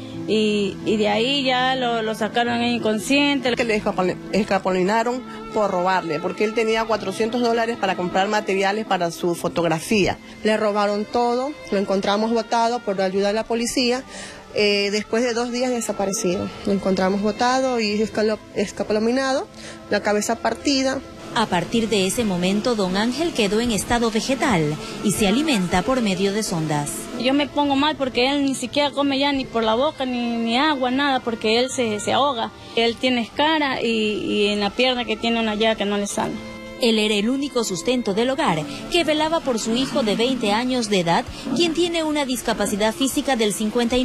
y de ahí ya lo sacaron inconsciente. Que le escapolinaron por robarle, porque él tenía $400 para comprar materiales para su fotografía. Le robaron todo, lo encontramos botado por ayuda de la policía. Después de 2 días desaparecido, lo encontramos botado y escapolinado, la cabeza partida. A partir de ese momento, don Ángel quedó en estado vegetal y se alimenta por medio de sondas. Yo me pongo mal porque él ni siquiera come ya ni por la boca, ni agua, nada, porque él se ahoga. Él tiene escara y en la pierna que tiene una llaga que no le sale. Él era el único sustento del hogar, que velaba por su hijo de 20 años de edad, quien tiene una discapacidad física del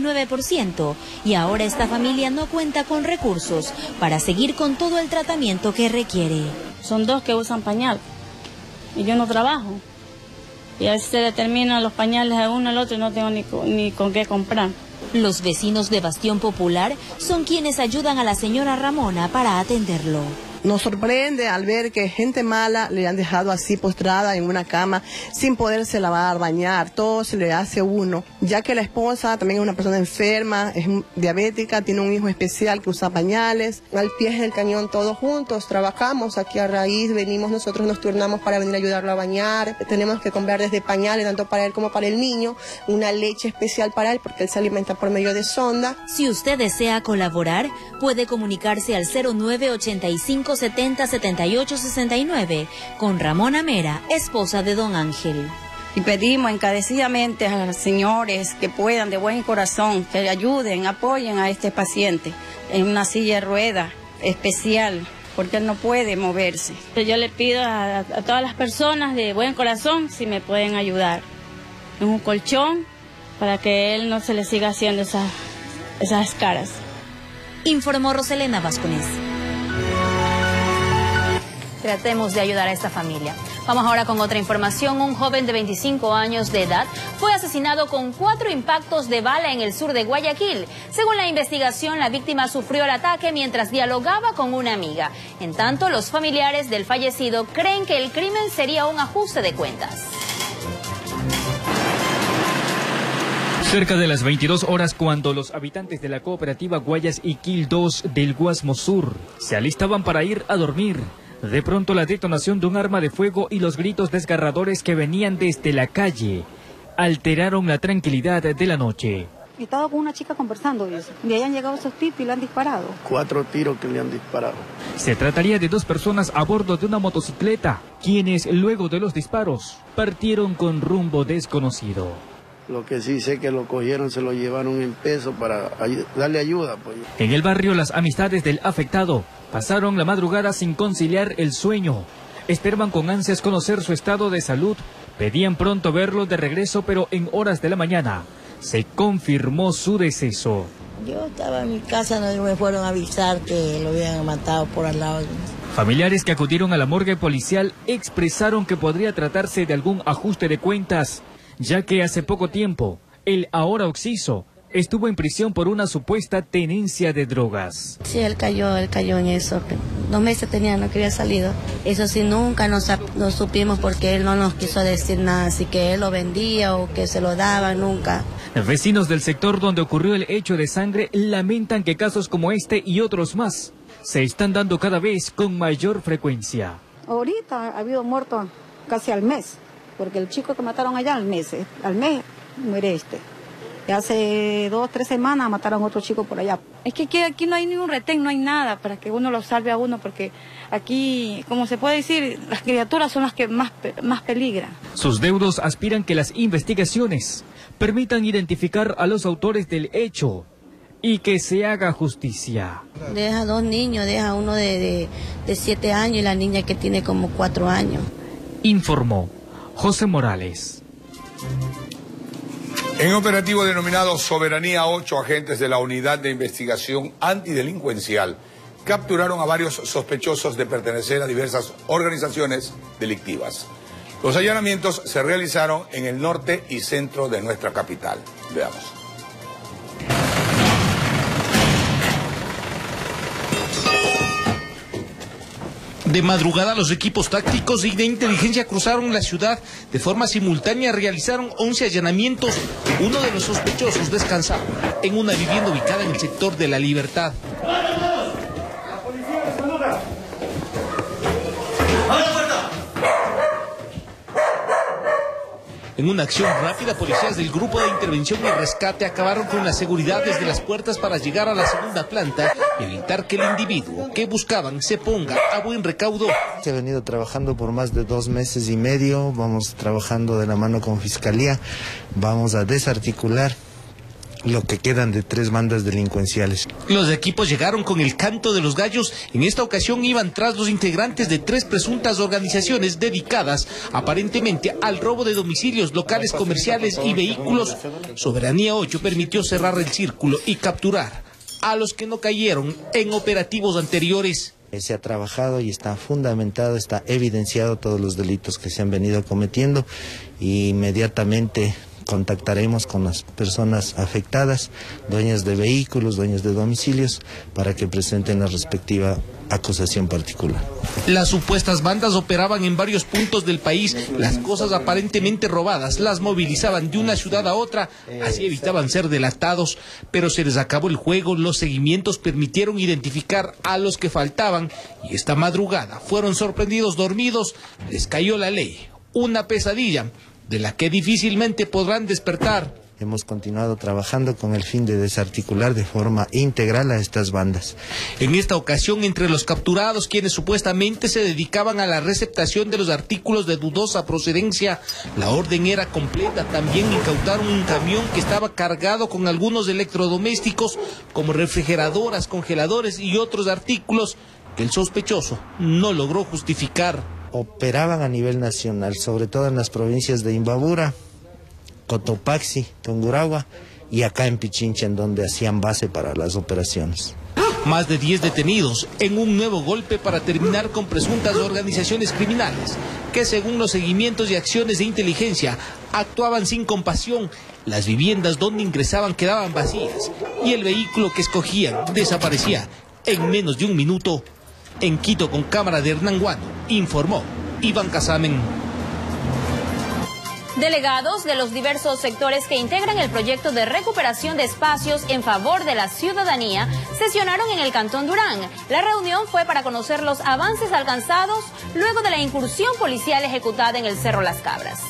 59%, y ahora esta familia no cuenta con recursos para seguir con todo el tratamiento que requiere. Son 2 que usan pañal, y yo no trabajo. Y a veces se le terminan los pañales a uno al otro y no tengo ni con qué comprar. Los vecinos de Bastión Popular son quienes ayudan a la señora Ramona para atenderlo. Nos sorprende al ver que gente mala le han dejado así postrada en una cama sin poderse lavar, bañar, todo se le hace a uno, ya que la esposa también es una persona enferma, es diabética, tiene un hijo especial que usa pañales. Al pie del cañón todos juntos, trabajamos aquí a raíz, venimos nosotros, nos turnamos para venir a ayudarlo a bañar, tenemos que comprar desde pañales, tanto para él como para el niño, una leche especial para él porque él se alimenta por medio de sonda. Si usted desea colaborar, puede comunicarse al 0985 70 78 69 con Ramona Mera, esposa de don Ángel. Y pedimos encarecidamente a los señores que puedan de buen corazón, que ayuden, apoyen a este paciente en una silla de ruedas especial, porque él no puede moverse. Yo le pido a todas las personas de buen corazón si me pueden ayudar en un colchón para que él no se le siga haciendo esas caras. Informó Roselena Vasconés. Tratemos de ayudar a esta familia. Vamos ahora con otra información. Un joven de 25 años de edad fue asesinado con 4 impactos de bala en el sur de Guayaquil. Según la investigación, la víctima sufrió el ataque mientras dialogaba con una amiga. En tanto, los familiares del fallecido creen que el crimen sería un ajuste de cuentas. Cerca de las 22 horas, cuando los habitantes de la cooperativa Guayas y Quil 2 del Guasmo Sur se alistaban para ir a dormir, de pronto la detonación de un arma de fuego y los gritos desgarradores que venían desde la calle alteraron la tranquilidad de la noche. Estaba con una chica conversando, dice. De ahí han llegado esos tipos y le han disparado. 4 tiros que le han disparado. Se trataría de 2 personas a bordo de una motocicleta, quienes luego de los disparos partieron con rumbo desconocido. Lo que sí sé que lo cogieron, se lo llevaron en peso para darle ayuda. Pues. En el barrio, las amistades del afectado pasaron la madrugada sin conciliar el sueño. Esperaban con ansias conocer su estado de salud. Pedían pronto verlo de regreso, pero en horas de la mañana se confirmó su deceso. Yo estaba en mi casa, no me fueron a avisar que lo habían matado por al lado. Familiares que acudieron a la morgue policial expresaron que podría tratarse de algún ajuste de cuentas, ya que hace poco tiempo el ahora occiso estuvo en prisión por una supuesta tenencia de drogas. Sí, él cayó en eso. 2 meses tenía, no que había salido. Eso sí, nunca nos supimos porque él no nos quiso decir nada, así que él lo vendía o que se lo daba, nunca. Vecinos del sector donde ocurrió el hecho de sangre lamentan que casos como este y otros más se están dando cada vez con mayor frecuencia. Ahorita ha habido muertos casi al mes. porque el chico que mataron allá al mes muere este. Y hace 2 o 3 semanas mataron a otro chico por allá. Es que aquí no hay ningún retén, no hay nada para que uno lo salve a uno, porque aquí, como se puede decir, las criaturas son las que más peligran. Sus deudos aspiran que las investigaciones permitan identificar a los autores del hecho y que se haga justicia. Deja 2 niños, deja uno de 7 años y la niña que tiene como 4 años. Informó José Morales. En operativo denominado Soberanía, 8 agentes de la Unidad de Investigación Antidelincuencial capturaron a varios sospechosos de pertenecer a diversas organizaciones delictivas. Los allanamientos se realizaron en el norte y centro de nuestra capital. Veamos. De madrugada, los equipos tácticos y de inteligencia cruzaron la ciudad. De forma simultánea realizaron 11 allanamientos. Uno de los sospechosos descansaba en una vivienda ubicada en el sector de La Libertad. En una acción rápida, policías del Grupo de Intervención y Rescate acabaron con la seguridad desde las puertas para llegar a la segunda planta y evitar que el individuo que buscaban se ponga a buen recaudo. Se ha venido trabajando por más de 2 meses y medio, vamos trabajando de la mano con Fiscalía, vamos a desarticular lo que quedan de 3 bandas delincuenciales. Los equipos llegaron con el canto de los gallos. En esta ocasión iban tras los integrantes de 3 presuntas organizaciones dedicadas aparentemente al robo de domicilios, locales comerciales y vehículos. Soberanía 8 permitió cerrar el círculo y capturar a los que no cayeron en operativos anteriores. Se ha trabajado y está fundamentado, está evidenciado todos los delitos que se han venido cometiendo y inmediatamente contactaremos con las personas afectadas, dueñas de vehículos, dueños de domicilios, para que presenten la respectiva acusación particular. Las supuestas bandas operaban en varios puntos del país. Las cosas aparentemente robadas las movilizaban de una ciudad a otra, así evitaban ser delatados, pero se les acabó el juego. Los seguimientos permitieron identificar a los que faltaban y esta madrugada fueron sorprendidos dormidos. Les cayó la ley, una pesadilla de la que difícilmente podrán despertar. Hemos continuado trabajando con el fin de desarticular de forma integral a estas bandas. En esta ocasión, entre los capturados, quienes supuestamente se dedicaban a la receptación de los artículos de dudosa procedencia, la orden era completa. También incautaron un camión que estaba cargado con algunos electrodomésticos, como refrigeradoras, congeladores y otros artículos que el sospechoso no logró justificar. Operaban a nivel nacional, sobre todo en las provincias de Imbabura, Cotopaxi, Tungurahua y acá en Pichincha, en donde hacían base para las operaciones. Más de 10 detenidos en un nuevo golpe para terminar con presuntas organizaciones criminales que, según los seguimientos y acciones de inteligencia, actuaban sin compasión. Las viviendas donde ingresaban quedaban vacías y el vehículo que escogían desaparecía en menos de un minuto. En Quito, con cámara de Hernán Guano, informó Iván Casamen. Delegados de los diversos sectores que integran el proyecto de recuperación de espacios en favor de la ciudadanía sesionaron en el Cantón Durán. La reunión fue para conocer los avances alcanzados luego de la incursión policial ejecutada en el Cerro Las Cabras.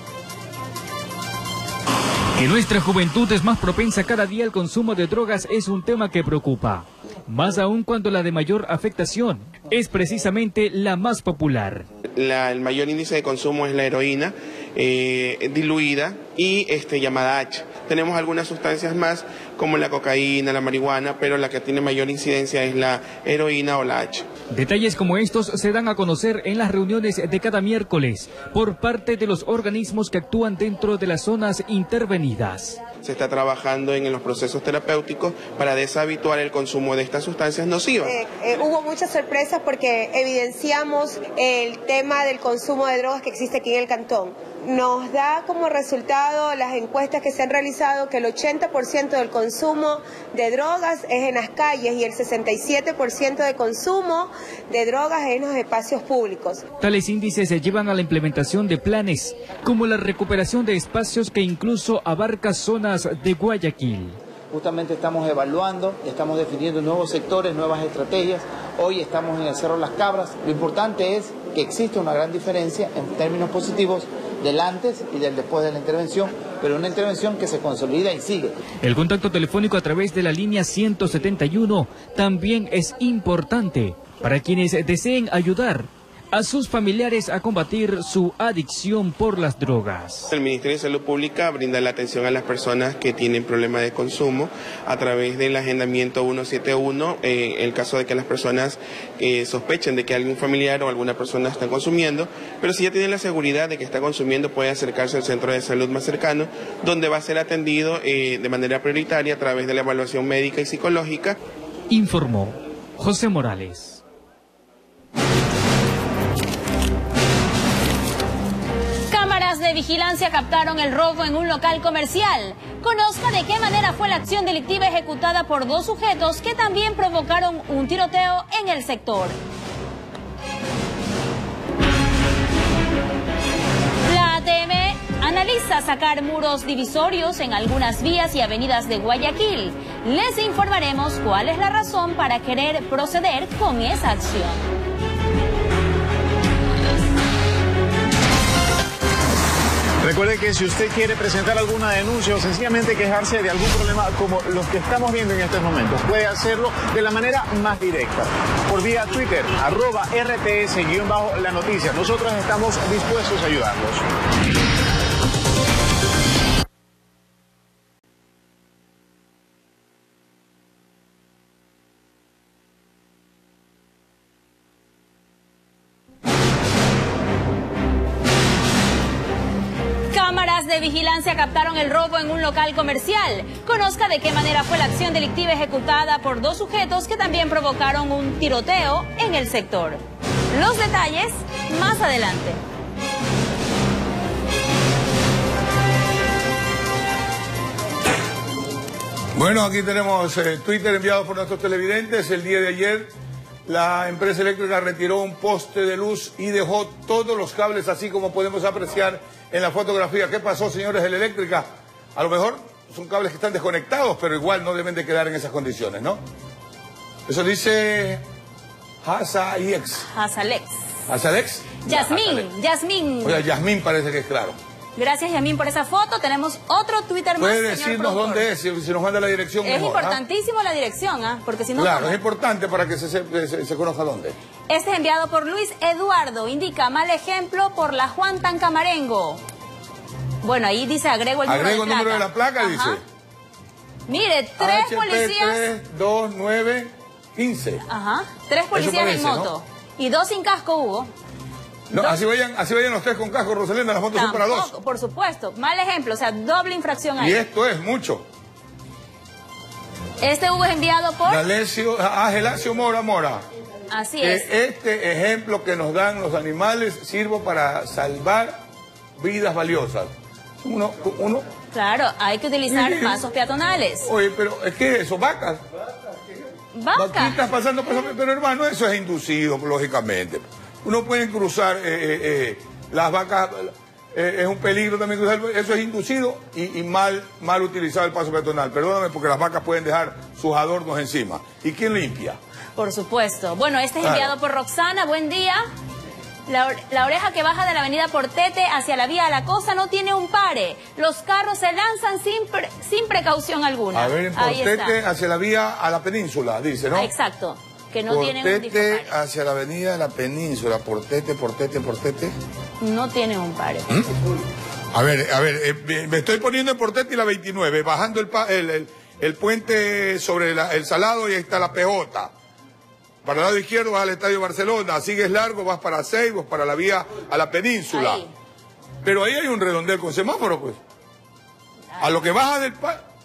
Que nuestra juventud es más propensa cada día al consumo de drogas es un tema que preocupa. Más aún cuando la de mayor afectación es precisamente la más popular. El mayor índice de consumo es la heroína diluida y llamada H. Tenemos algunas sustancias más como la cocaína, la marihuana, pero la que tiene mayor incidencia es la heroína o la H. Detalles como estos se dan a conocer en las reuniones de cada miércoles por parte de los organismos que actúan dentro de las zonas intervenidas. Se está trabajando en los procesos terapéuticos para deshabituar el consumo de estas sustancias nocivas. Hubo muchas sorpresas porque evidenciamos el tema del consumo de drogas que existe aquí en el cantón. Nos da como resultado las encuestas que se han realizado que el 80% del consumo de drogas es en las calles y el 67% de consumo de drogas es en los espacios públicos. Tales índices se llevan a la implementación de planes, como la recuperación de espacios que incluso abarca zonas de Guayaquil. Justamente estamos evaluando, estamos definiendo nuevos sectores, nuevas estrategias. Hoy estamos en el Cerro Las Cabras. Lo importante es que existe una gran diferencia en términos positivos, del antes y del después de la intervención, pero una intervención que se consolida y sigue. El contacto telefónico a través de la línea 171 también es importante para quienes deseen ayudar a sus familiares a combatir su adicción por las drogas. El Ministerio de Salud Pública brinda la atención a las personas que tienen problemas de consumo a través del agendamiento 171, en el caso de que las personas sospechen de que algún familiar o alguna persona está consumiendo, pero si ya tienen la seguridad de que está consumiendo, puede acercarse al centro de salud más cercano, donde va a ser atendido de manera prioritaria a través de la evaluación médica y psicológica. Informó José Morales. Cámaras de vigilancia captaron el robo en un local comercial. Conozca de qué manera fue la acción delictiva ejecutada por dos sujetos que también provocaron un tiroteo en el sector. La ATM analiza sacar muros divisorios en algunas vías y avenidas de Guayaquil. Les informaremos cuál es la razón para querer proceder con esa acción. Recuerde que si usted quiere presentar alguna denuncia o sencillamente quejarse de algún problema como los que estamos viendo en estos momentos, puede hacerlo de la manera más directa, por vía Twitter, @RTS_la noticia. Nosotros estamos dispuestos a ayudarlos. Cámaras de vigilancia captaron el robo en un local comercial. Conozca de qué manera fue la acción delictiva ejecutada por dos sujetos que también provocaron un tiroteo en el sector. Los detalles más adelante. Bueno, aquí tenemos Twitter enviado por nuestros televidentes. El día de ayer la empresa eléctrica retiró un poste de luz y dejó todos los cables así como podemos apreciar en la fotografía. ¿Qué pasó, señores de la eléctrica? A lo mejor son cables que están desconectados, pero igual no deben de quedar en esas condiciones, ¿no? Eso dice Hasalex. ¿Hasalex? Yasmín. Oiga, Yasmín parece que es claro. Gracias, Yasmín, por esa foto. Tenemos otro Twitter más, ¿Puede señor decirnos productor? dónde es? Si nos manda la dirección Es mejor, importantísimo la dirección, porque si no... Claro, es importante para que se conozca dónde. Este es enviado por Luis Eduardo. Indica mal ejemplo por la Juan Tancamarengo. Bueno, ahí dice agrego el número de la placa, dice. Mire, 3 HP policías... 32915. Ajá, 3 policías parece, en moto. ¿No? Y 2 sin casco hubo. No, así vayan los 3 con casco, Rosalena, las motos son para 2. Por supuesto, mal ejemplo, o sea, doble infracción ahí. Y esto es mucho. Este Hugo es enviado por... Gelacio Mora. Así es. Este ejemplo que nos dan los animales sirve para salvar vidas valiosas. Uno... Claro, hay que utilizar pasos peatonales. Oye, pero es que eso, vacas. Vaquitas pasando, pero hermano, eso es inducido, lógicamente. Uno puede cruzar las vacas, es un peligro también cruzar, eso es inducido y mal utilizado el paso peatonal. Perdóname, porque las vacas pueden dejar sus adornos encima. ¿Y quién limpia? Por supuesto. Bueno, este es enviado por Roxana. Buen día. La oreja que baja de la avenida Portete hacia la vía a la costa no tiene un pare. Los carros se lanzan sin precaución alguna. A ver, en Portete hacia la vía a la península, dice, ¿no? Exacto. Que no tienen un Portete hacia la avenida de la península. Portete. No tiene un pare. A ver, me estoy poniendo en Portete y la 29, bajando el puente sobre el Salado y ahí está la PJ. Para el lado izquierdo vas al Estadio Barcelona, sigues largo, vas para Seibos, para la vía a la península. Ahí. Pero ahí hay un redondel con semáforo, pues. A lo que baja del...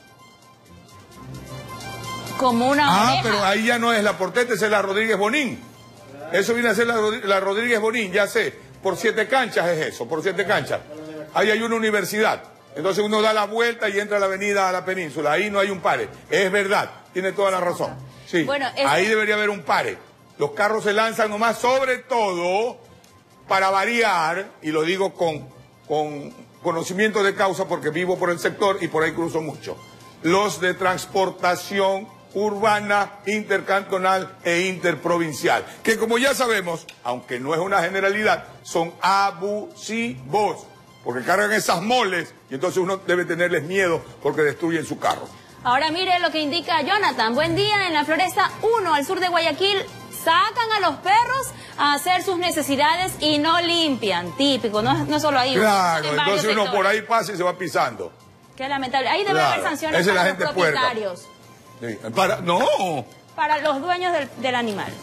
Como una oreja. Pero ahí ya no es la Portete, es la Rodríguez Bonín. Eso viene a ser la Rodríguez Bonín, ya sé. Por 7 canchas es eso, por 7 canchas. Ahí hay una universidad. Entonces uno da la vuelta y entra a la avenida a la península. Ahí no hay un pare. Es verdad, tiene toda la razón. Sí, bueno, ahí debería haber un pare. Los carros se lanzan nomás, sobre todo, para variar, y lo digo con conocimiento de causa porque vivo por el sector y por ahí cruzo mucho. Los de transportación urbana, intercantonal e interprovincial, que como ya sabemos, aunque no es una generalidad, son abusivos. porque cargan esas moles y entonces uno debe tenerles miedo porque destruyen su carro. Ahora mire lo que indica Jonathan. Buen día, en la Floresta 1, al sur de Guayaquil, sacan a los perros a hacer sus necesidades y no limpian. Típico, no solo ahí. Claro, entonces uno por ahí pasa y se va pisando. Qué lamentable. Ahí debe haber sanciones Esa es la para gente los propietarios. Sí. No. Para los dueños del animal.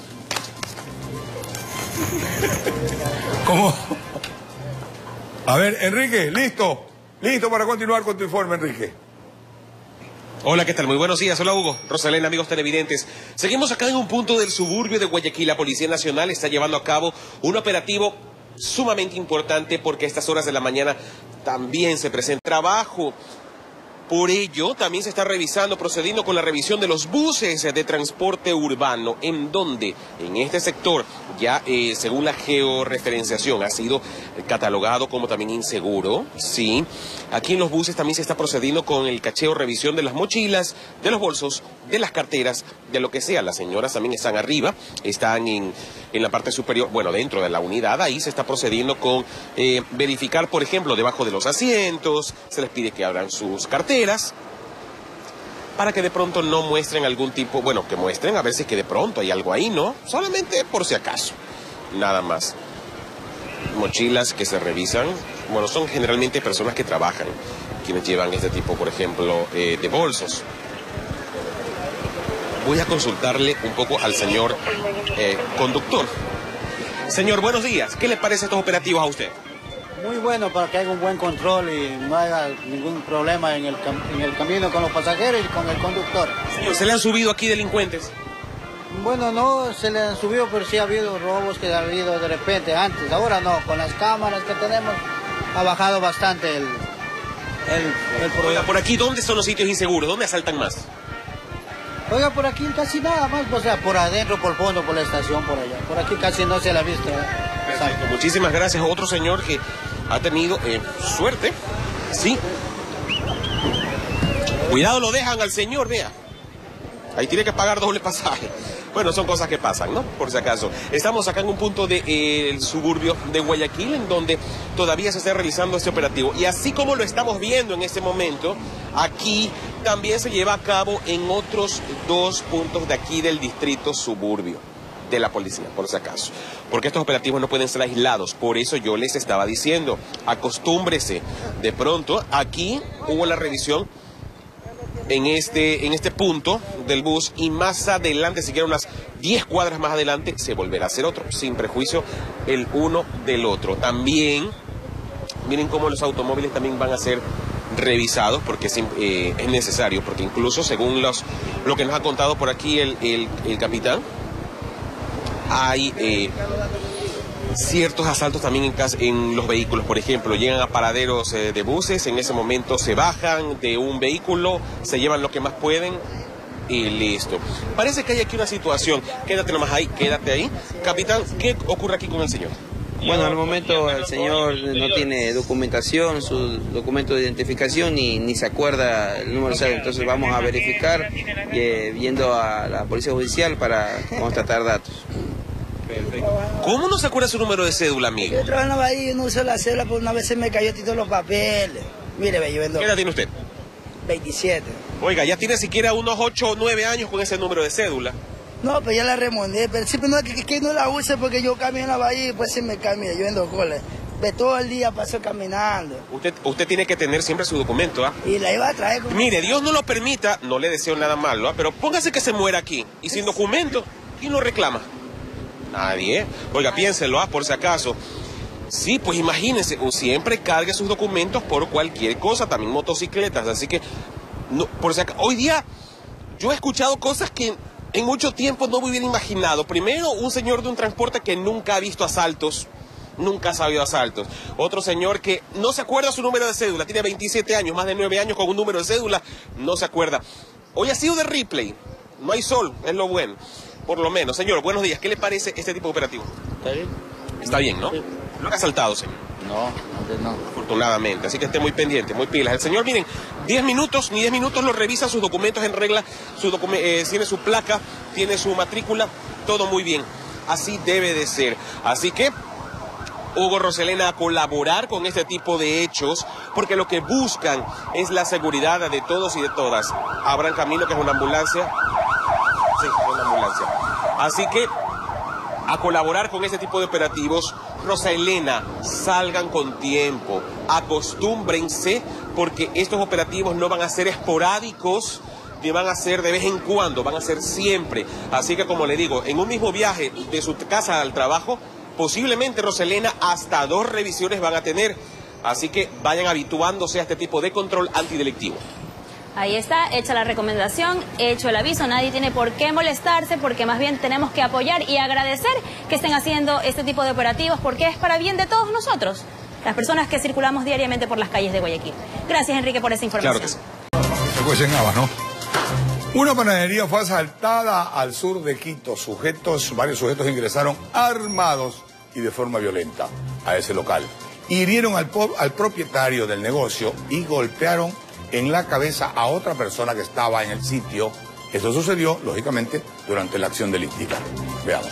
¿Cómo? A ver, Enrique, ¿listo? ¿Listo para continuar con tu informe, Enrique? Hola, ¿qué tal? Muy buenos días. Hola, Hugo. Rosalén, amigos televidentes. Seguimos acá en un punto del suburbio de Guayaquil. La Policía Nacional está llevando a cabo un operativo sumamente importante porque a estas horas de la mañana también se presenta trabajo. Por ello, también se está procediendo con la revisión de los buses de transporte urbano, en donde en este sector, ya según la georreferenciación, ha sido catalogado como también inseguro, ¿sí? Aquí en los buses también se está procediendo con el cacheo, revisión de las mochilas, de los bolsos, de las carteras, de lo que sea. Las señoras también están arriba, están en la parte superior, bueno, dentro de la unidad. Ahí se está procediendo con verificar, por ejemplo, debajo de los asientos, se les pide que abran sus carteras, para que de pronto no muestren algún tipo, bueno, que muestren a ver si es que de pronto hay algo ahí, ¿no? Solamente por si acaso, nada más. Mochilas que se revisan, bueno, son generalmente personas que trabajan, quienes llevan este tipo, por ejemplo, de bolsos. Voy a consultarle un poco al señor conductor. Señor, buenos días. ¿Qué le parece estos operativos a usted? Muy bueno, para que haya un buen control y no haya ningún problema en el camino con los pasajeros y con el conductor. Señor, ¿se le han subido aquí delincuentes? Bueno, no se le han subido, pero sí ha habido robos que han habido de repente antes. Ahora no, con las cámaras que tenemos ha bajado bastante el problema. Oiga, por aquí, ¿dónde son los sitios inseguros? ¿Dónde asaltan más? Oiga, por aquí casi nada más, o sea, por adentro, por fondo, por la estación, por allá. Por aquí casi no se la ha visto. Perfecto, muchísimas gracias. Otro señor que ha tenido suerte, sí. Cuidado, lo dejan al señor, vea. Ahí tiene que pagar doble pasaje. Bueno, son cosas que pasan, ¿no? Por si acaso. Estamos acá en un punto del suburbio de Guayaquil, en donde todavía se está realizando este operativo. Y así como lo estamos viendo en este momento, aquí también se lleva a cabo en otros 2 puntos de aquí del distrito suburbio de la policía, por si acaso. Porque estos operativos no pueden ser aislados. Por eso yo les estaba diciendo, acostúmbrese. De pronto, aquí hubo la revisión en este punto del bus y más adelante, siquiera unas 10 cuadras más adelante, se volverá a hacer otro, sin prejuicio el uno del otro. También, miren cómo los automóviles también van a ser revisados porque es necesario, porque incluso según lo que nos ha contado por aquí el capitán, hay ciertos asaltos también en los vehículos. Por ejemplo, llegan a paraderos de buses, en ese momento se bajan de un vehículo, se llevan lo que más pueden y listo. Parece que hay aquí una situación. Quédate nomás ahí, quédate ahí. Capitán, ¿qué ocurre aquí con el señor? Bueno, al momento el señor no tiene documentación, su documento de identificación ni se acuerda el número de cédula. Entonces vamos a verificar yendo a la Policía Judicial para constatar datos. Perfecto. ¿Cómo no se acuerda su número de cédula, amigo? Yo trabajaba ahí, no uso la cédula, porque una vez se me cayó todos los papeles. Mire, ve, yo vendo. ¿Qué edad tiene usted? 27. Oiga, ya tiene siquiera unos 8 o 9 años con ese número de cédula. No, pues ya la remonté, pero siempre no que no la use porque yo caminaba ahí y después se me cambia, yo vendo cola. De todo el día paso caminando. Usted tiene que tener siempre su documento, ¿ah? Y la iba a traer con... Mire, Dios no lo permita, no le deseo nada malo, ¿ah? Pero póngase que se muera aquí y sin documento, ¿quién lo reclama? Nadie. Oiga, piénselo, por si acaso. Sí, pues imagínense, siempre cargue sus documentos por cualquier cosa, también motocicletas. Así que, no, por si acaso, hoy día yo he escuchado cosas que en mucho tiempo no me hubiera imaginado. Primero, un señor de un transporte que nunca ha visto asaltos, nunca ha sabido asaltos. Otro señor que no se acuerda su número de cédula, tiene 27 años, más de 9 años con un número de cédula, no se acuerda. Hoy ha sido de Ripley, no hay sol, es lo bueno. Por lo menos. Señor, buenos días. ¿Qué le parece este tipo de operativo? Está bien. Está bien, ¿no? Sí. ¿Lo ha asaltado, señor? No, no. Afortunadamente. Así que esté muy pendiente, muy pilas. El señor, miren, 10 minutos lo revisa, sus documentos en regla, tiene su placa, tiene su matrícula, todo muy bien. Así debe de ser. Así que Hugo, Roselena, a colaborar con este tipo de hechos, porque lo que buscan es la seguridad de todos y de todas. Abraham Camilo, que es una ambulancia. Sí, es una ambulancia. Así que a colaborar con este tipo de operativos. Roselena, salgan con tiempo, acostúmbrense, porque estos operativos no van a ser esporádicos, ni van a ser de vez en cuando, van a ser siempre. Así que, como le digo, en un mismo viaje de su casa al trabajo, posiblemente, Roselena, hasta 2 revisiones van a tener. Así que vayan habituándose a este tipo de control antidelictivo. Ahí está, hecha la recomendación, hecho el aviso, nadie tiene por qué molestarse, porque más bien tenemos que apoyar y agradecer que estén haciendo este tipo de operativos, porque es para bien de todos nosotros, las personas que circulamos diariamente por las calles de Guayaquil. Gracias, Enrique, por esa información. Claro que sí. Se cuecen habas, ¿no? Una panadería fue asaltada al sur de Quito. Varios sujetos ingresaron armados y de forma violenta a ese local. Hirieron al propietario del negocio y golpearon en la cabeza a otra persona que estaba en el sitio. Eso sucedió, lógicamente, durante la acción delictiva. Veamos.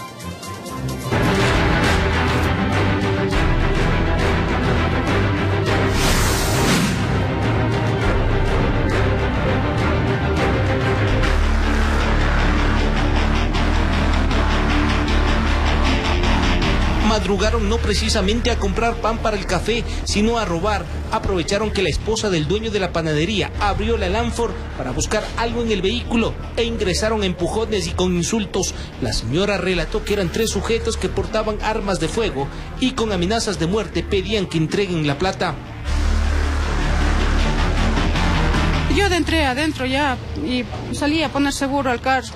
Madrugaron no precisamente a comprar pan para el café, sino a robar. Aprovecharon que la esposa del dueño de la panadería abrió la Lanford para buscar algo en el vehículo e ingresaron a empujones y con insultos. La señora relató que eran 3 sujetos que portaban armas de fuego y con amenazas de muerte pedían que entreguen la plata. Yo entré adentro ya y salí a poner seguro al carro.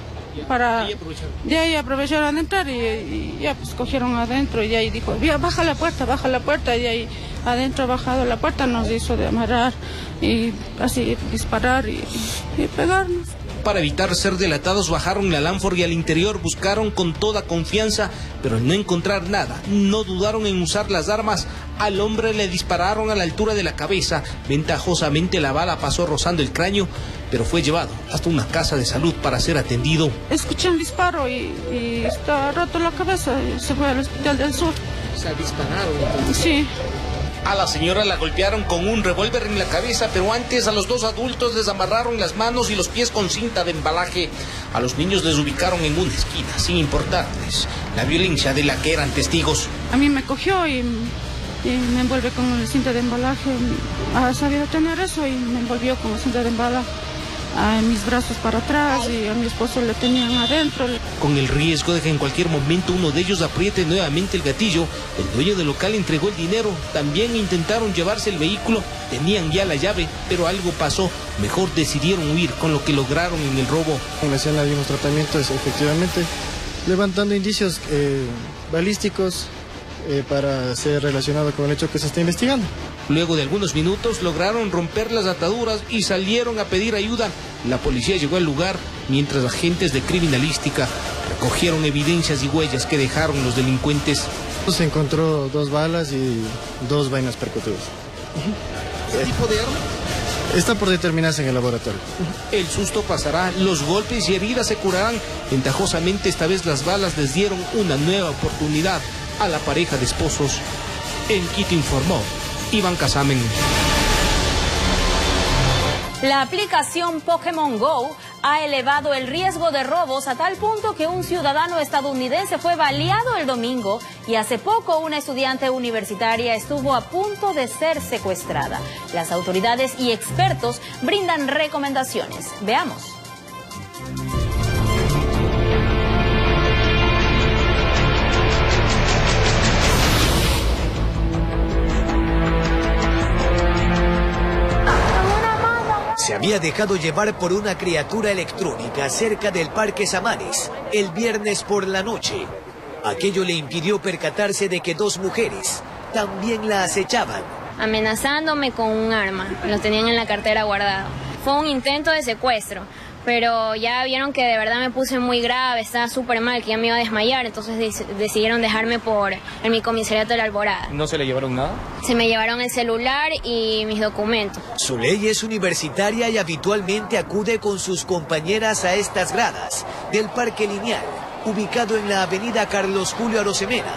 De ahí aprovecharon de entrar y ya pues cogieron adentro y ahí dijo, baja la puerta, y ahí adentro bajado la puerta nos hizo de amarrar y así disparar y pegarnos. Para evitar ser delatados bajaron la Lanford y al interior buscaron con toda confianza, pero al no encontrar nada, no dudaron en usar las armas. Al hombre le dispararon a la altura de la cabeza, ventajosamente la bala pasó rozando el cráneo, pero fue llevado hasta una casa de salud para ser atendido. Escuché un disparo y está roto la cabeza y se fue al hospital del sur. ¿Se dispararon? Sí. A la señora la golpearon con un revólver en la cabeza, pero antes a los 2 adultos les amarraron las manos y los pies con cinta de embalaje. A los niños les ubicaron en una esquina, sin importarles la violencia de la que eran testigos. A mí me cogió y me envuelve con la cinta de embalaje. Ha sabido tener eso y me envolvió con la cinta de embalaje. A mis brazos para atrás y a mi esposo le tenían adentro. Con el riesgo de que en cualquier momento uno de ellos apriete nuevamente el gatillo, el dueño del local entregó el dinero. También intentaron llevarse el vehículo, tenían ya la llave, pero algo pasó. Mejor decidieron huir, con lo que lograron en el robo. En la escena vimos tratamientos, efectivamente, levantando indicios balísticos para ser relacionado con el hecho que se está investigando. Luego de algunos minutos lograron romper las ataduras y salieron a pedir ayuda. La policía llegó al lugar mientras agentes de criminalística recogieron evidencias y huellas que dejaron los delincuentes. Se encontró 2 balas y 2 vainas percutidas. ¿Qué tipo de arma? Está por determinarse en el laboratorio. El susto pasará, los golpes y heridas se curarán. Ventajosamente esta vez las balas les dieron una nueva oportunidad a la pareja de esposos. En Quito informó Iván Casamen. La aplicación Pokémon Go ha elevado el riesgo de robos a tal punto que un ciudadano estadounidense fue baleado el domingo y hace poco una estudiante universitaria estuvo a punto de ser secuestrada. Las autoridades y expertos brindan recomendaciones. Veamos. Se había dejado llevar por una criatura electrónica cerca del Parque Samanes el viernes por la noche. Aquello le impidió percatarse de que 2 mujeres también la acechaban. Amenazándome con un arma, lo tenían en la cartera guardado. Fue un intento de secuestro, pero ya vieron que de verdad me puse muy grave, estaba súper mal, que ya me iba a desmayar, entonces decidieron dejarme en mi comisariato de la Alborada. ¿No se le llevaron nada? Se me llevaron el celular y mis documentos. Zuley es universitaria y habitualmente acude con sus compañeras a estas gradas del Parque Lineal, ubicado en la avenida Carlos Julio Arosemena.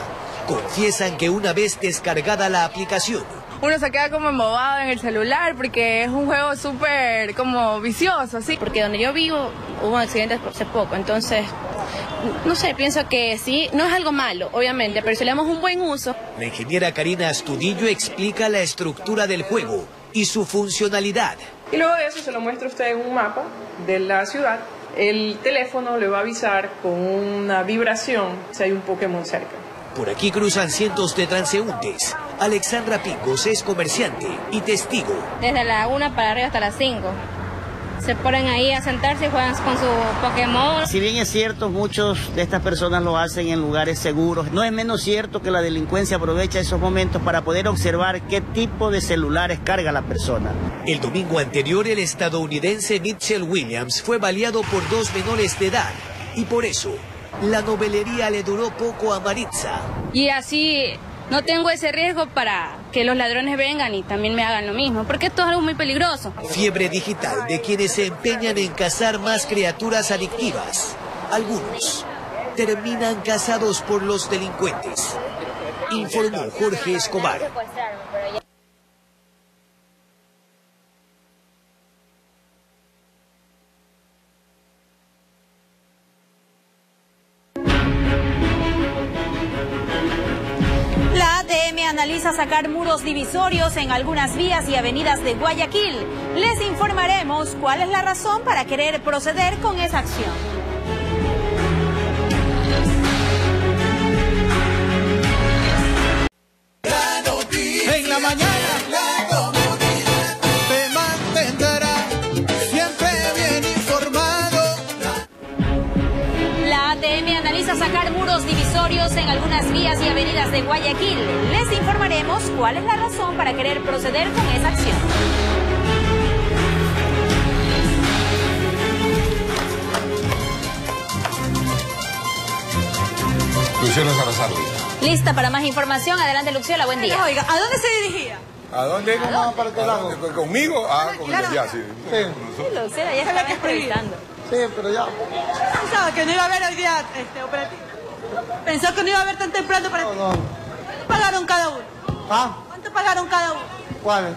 Confiesan que una vez descargada la aplicación, uno se queda como embobado en el celular porque es un juego súper como vicioso, así. Porque donde yo vivo hubo accidentes hace poco, entonces, no sé, pienso que sí, no es algo malo, obviamente, pero si le damos un buen uso. La ingeniera Karina Astudillo explica la estructura del juego y su funcionalidad. Y luego de eso se lo muestra usted en un mapa de la ciudad. El teléfono le va a avisar con una vibración si hay un Pokémon cerca. Por aquí cruzan cientos de transeúntes. Alexandra Pingos es comerciante y testigo. Desde la 1 para arriba hasta las 5. Se ponen ahí a sentarse y juegan con su Pokémon. Si bien es cierto, muchos de estas personas lo hacen en lugares seguros, no es menos cierto que la delincuencia aprovecha esos momentos para poder observar qué tipo de celulares carga la persona. El domingo anterior, el estadounidense Mitchell Williams fue baleado por 2 menores de edad. Y por eso, la novelería le duró poco a Maritza. Y así no tengo ese riesgo para que los ladrones vengan y también me hagan lo mismo, porque esto es algo muy peligroso. Fiebre digital de quienes se empeñan en cazar más criaturas adictivas. Algunos terminan cazados por los delincuentes. Informó Jorge Escobar. La ATM analiza sacar muros divisorios en algunas vías y avenidas de Guayaquil. Les informaremos cuál es la razón para querer proceder con esa acción. En la mañana, te mantendrá siempre bien informado. La ATM analiza sacar muros divisorios en algunas vías y avenidas de Guayaquil. Les informaremos cuál es la razón para querer proceder con esa acción. Luciola Salazar. Lista para más información. Adelante, Luciola, buen día. Oiga, ¿a dónde se dirigía? ¿A dónde? ¿Para qué lado? ¿Conmigo? Ah, con ya, sí. Luciola, ya estaba entrevistando. Sí, pero ya. Pensaba que no iba a haber hoy día operativo. Pensó que no iba a haber tan temprano para ti. No. ¿Cuánto pagaron cada uno? ¿Ah? ¿Cuánto pagaron cada uno? ¿Cuáles?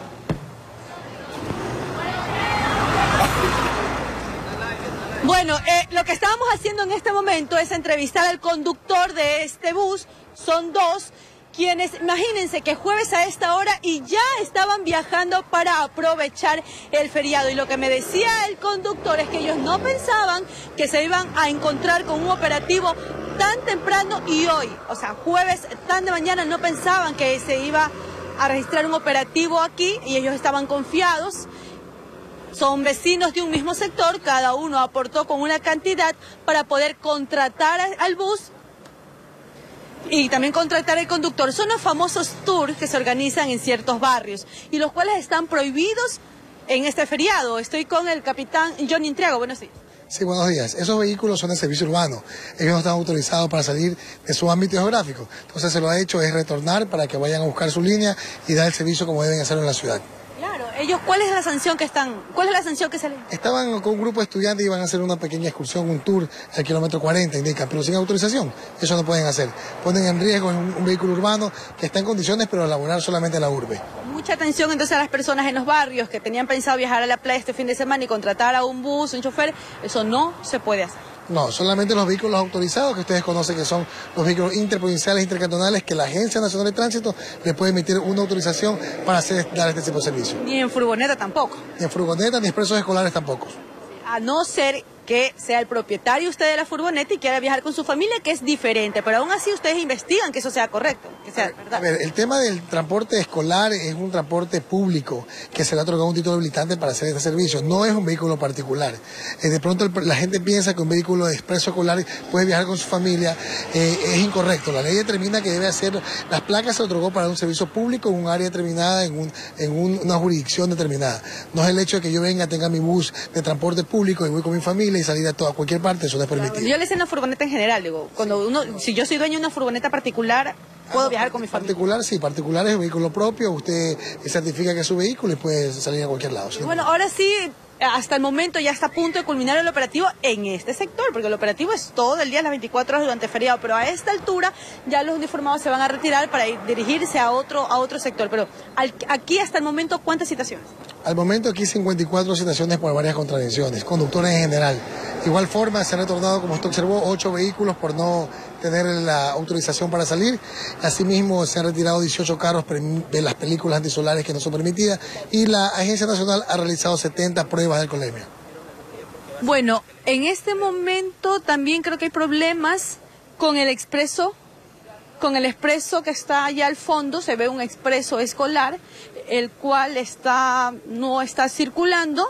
Bueno, lo que estábamos haciendo en este momento es entrevistar al conductor de este bus. Son dos quienes, imagínense que jueves a esta hora y ya estaban viajando para aprovechar el feriado. Y lo que me decía el conductor es que ellos no pensaban que se iban a encontrar con un operativo tan temprano y hoy. O sea, jueves tan de mañana no pensaban que se iba a registrar un operativo aquí y ellos estaban confiados. Son vecinos de un mismo sector, cada uno aportó con una cantidad para poder contratar al bus y también contratar al conductor. Son los famosos tours que se organizan en ciertos barrios y los cuales están prohibidos en este feriado. Estoy con el capitán Johnny Intriago. Buenos días. Sí, buenos días. Esos vehículos son de servicio urbano. Ellos no están autorizados para salir de su ámbito geográfico. Entonces se lo ha hecho es retornar para que vayan a buscar su línea y dar el servicio como deben hacerlo en la ciudad. Claro, ellos, ¿cuál es la sanción que se les? Estaban con un grupo de estudiantes y iban a hacer una pequeña excursión, un tour al kilómetro 40, indican, pero sin autorización. Eso no pueden hacer. Ponen en riesgo un vehículo urbano que está en condiciones, pero a laborar solamente en la urbe. Mucha atención entonces a las personas en los barrios que tenían pensado viajar a la playa este fin de semana y contratar a un bus, un chofer. Eso no se puede hacer. No, solamente los vehículos autorizados, que ustedes conocen que son los vehículos interprovinciales, intercantonales, que la Agencia Nacional de Tránsito les puede emitir una autorización para dar este tipo de servicio. Ni en furgoneta tampoco. Ni en furgoneta, ni expresos escolares tampoco. A no ser que sea el propietario usted de la furgoneta y quiera viajar con su familia, que es diferente, pero aún así ustedes investigan que eso sea correcto, que sea verdad. A ver, el tema del transporte escolar es un transporte público que se le ha otorgado un título habilitante para hacer este servicio, no es un vehículo particular. De pronto la gente piensa que un vehículo de expreso escolar puede viajar con su familia, es incorrecto. La ley determina que debe hacer, las placas se otorgó para un servicio público en un área determinada, en una jurisdicción determinada. No es el hecho de que yo venga, tenga mi bus de transporte público y voy con mi familia y salir a cualquier parte, eso no es permitido. Yo le sé una furgoneta en general, digo, si yo soy dueño de una furgoneta particular, puedo viajar con mi familia. Particular, sí, particular es un vehículo propio, usted certifica que es su vehículo y puede salir a cualquier lado. Bueno, ahora sí, hasta el momento ya está a punto de culminar el operativo en este sector, porque el operativo es todo el día, las 24 horas durante feriado, pero a esta altura ya los uniformados se van a retirar para dirigirse a otro sector. Pero aquí hasta el momento, ¿cuántas citaciones? Al momento aquí 54 citaciones por varias contravenciones, conductores en general. De igual forma se han retornado, como usted observó, 8 vehículos por no tener la autorización para salir. Asimismo se han retirado 18 carros de las películas antisolares que no son permitidas y la Agencia Nacional ha realizado 70 pruebas de alcoholemia. Bueno, en este momento también creo que hay problemas con el expreso. Con el expreso que está allá al fondo, se ve un expreso escolar, el cual no está circulando.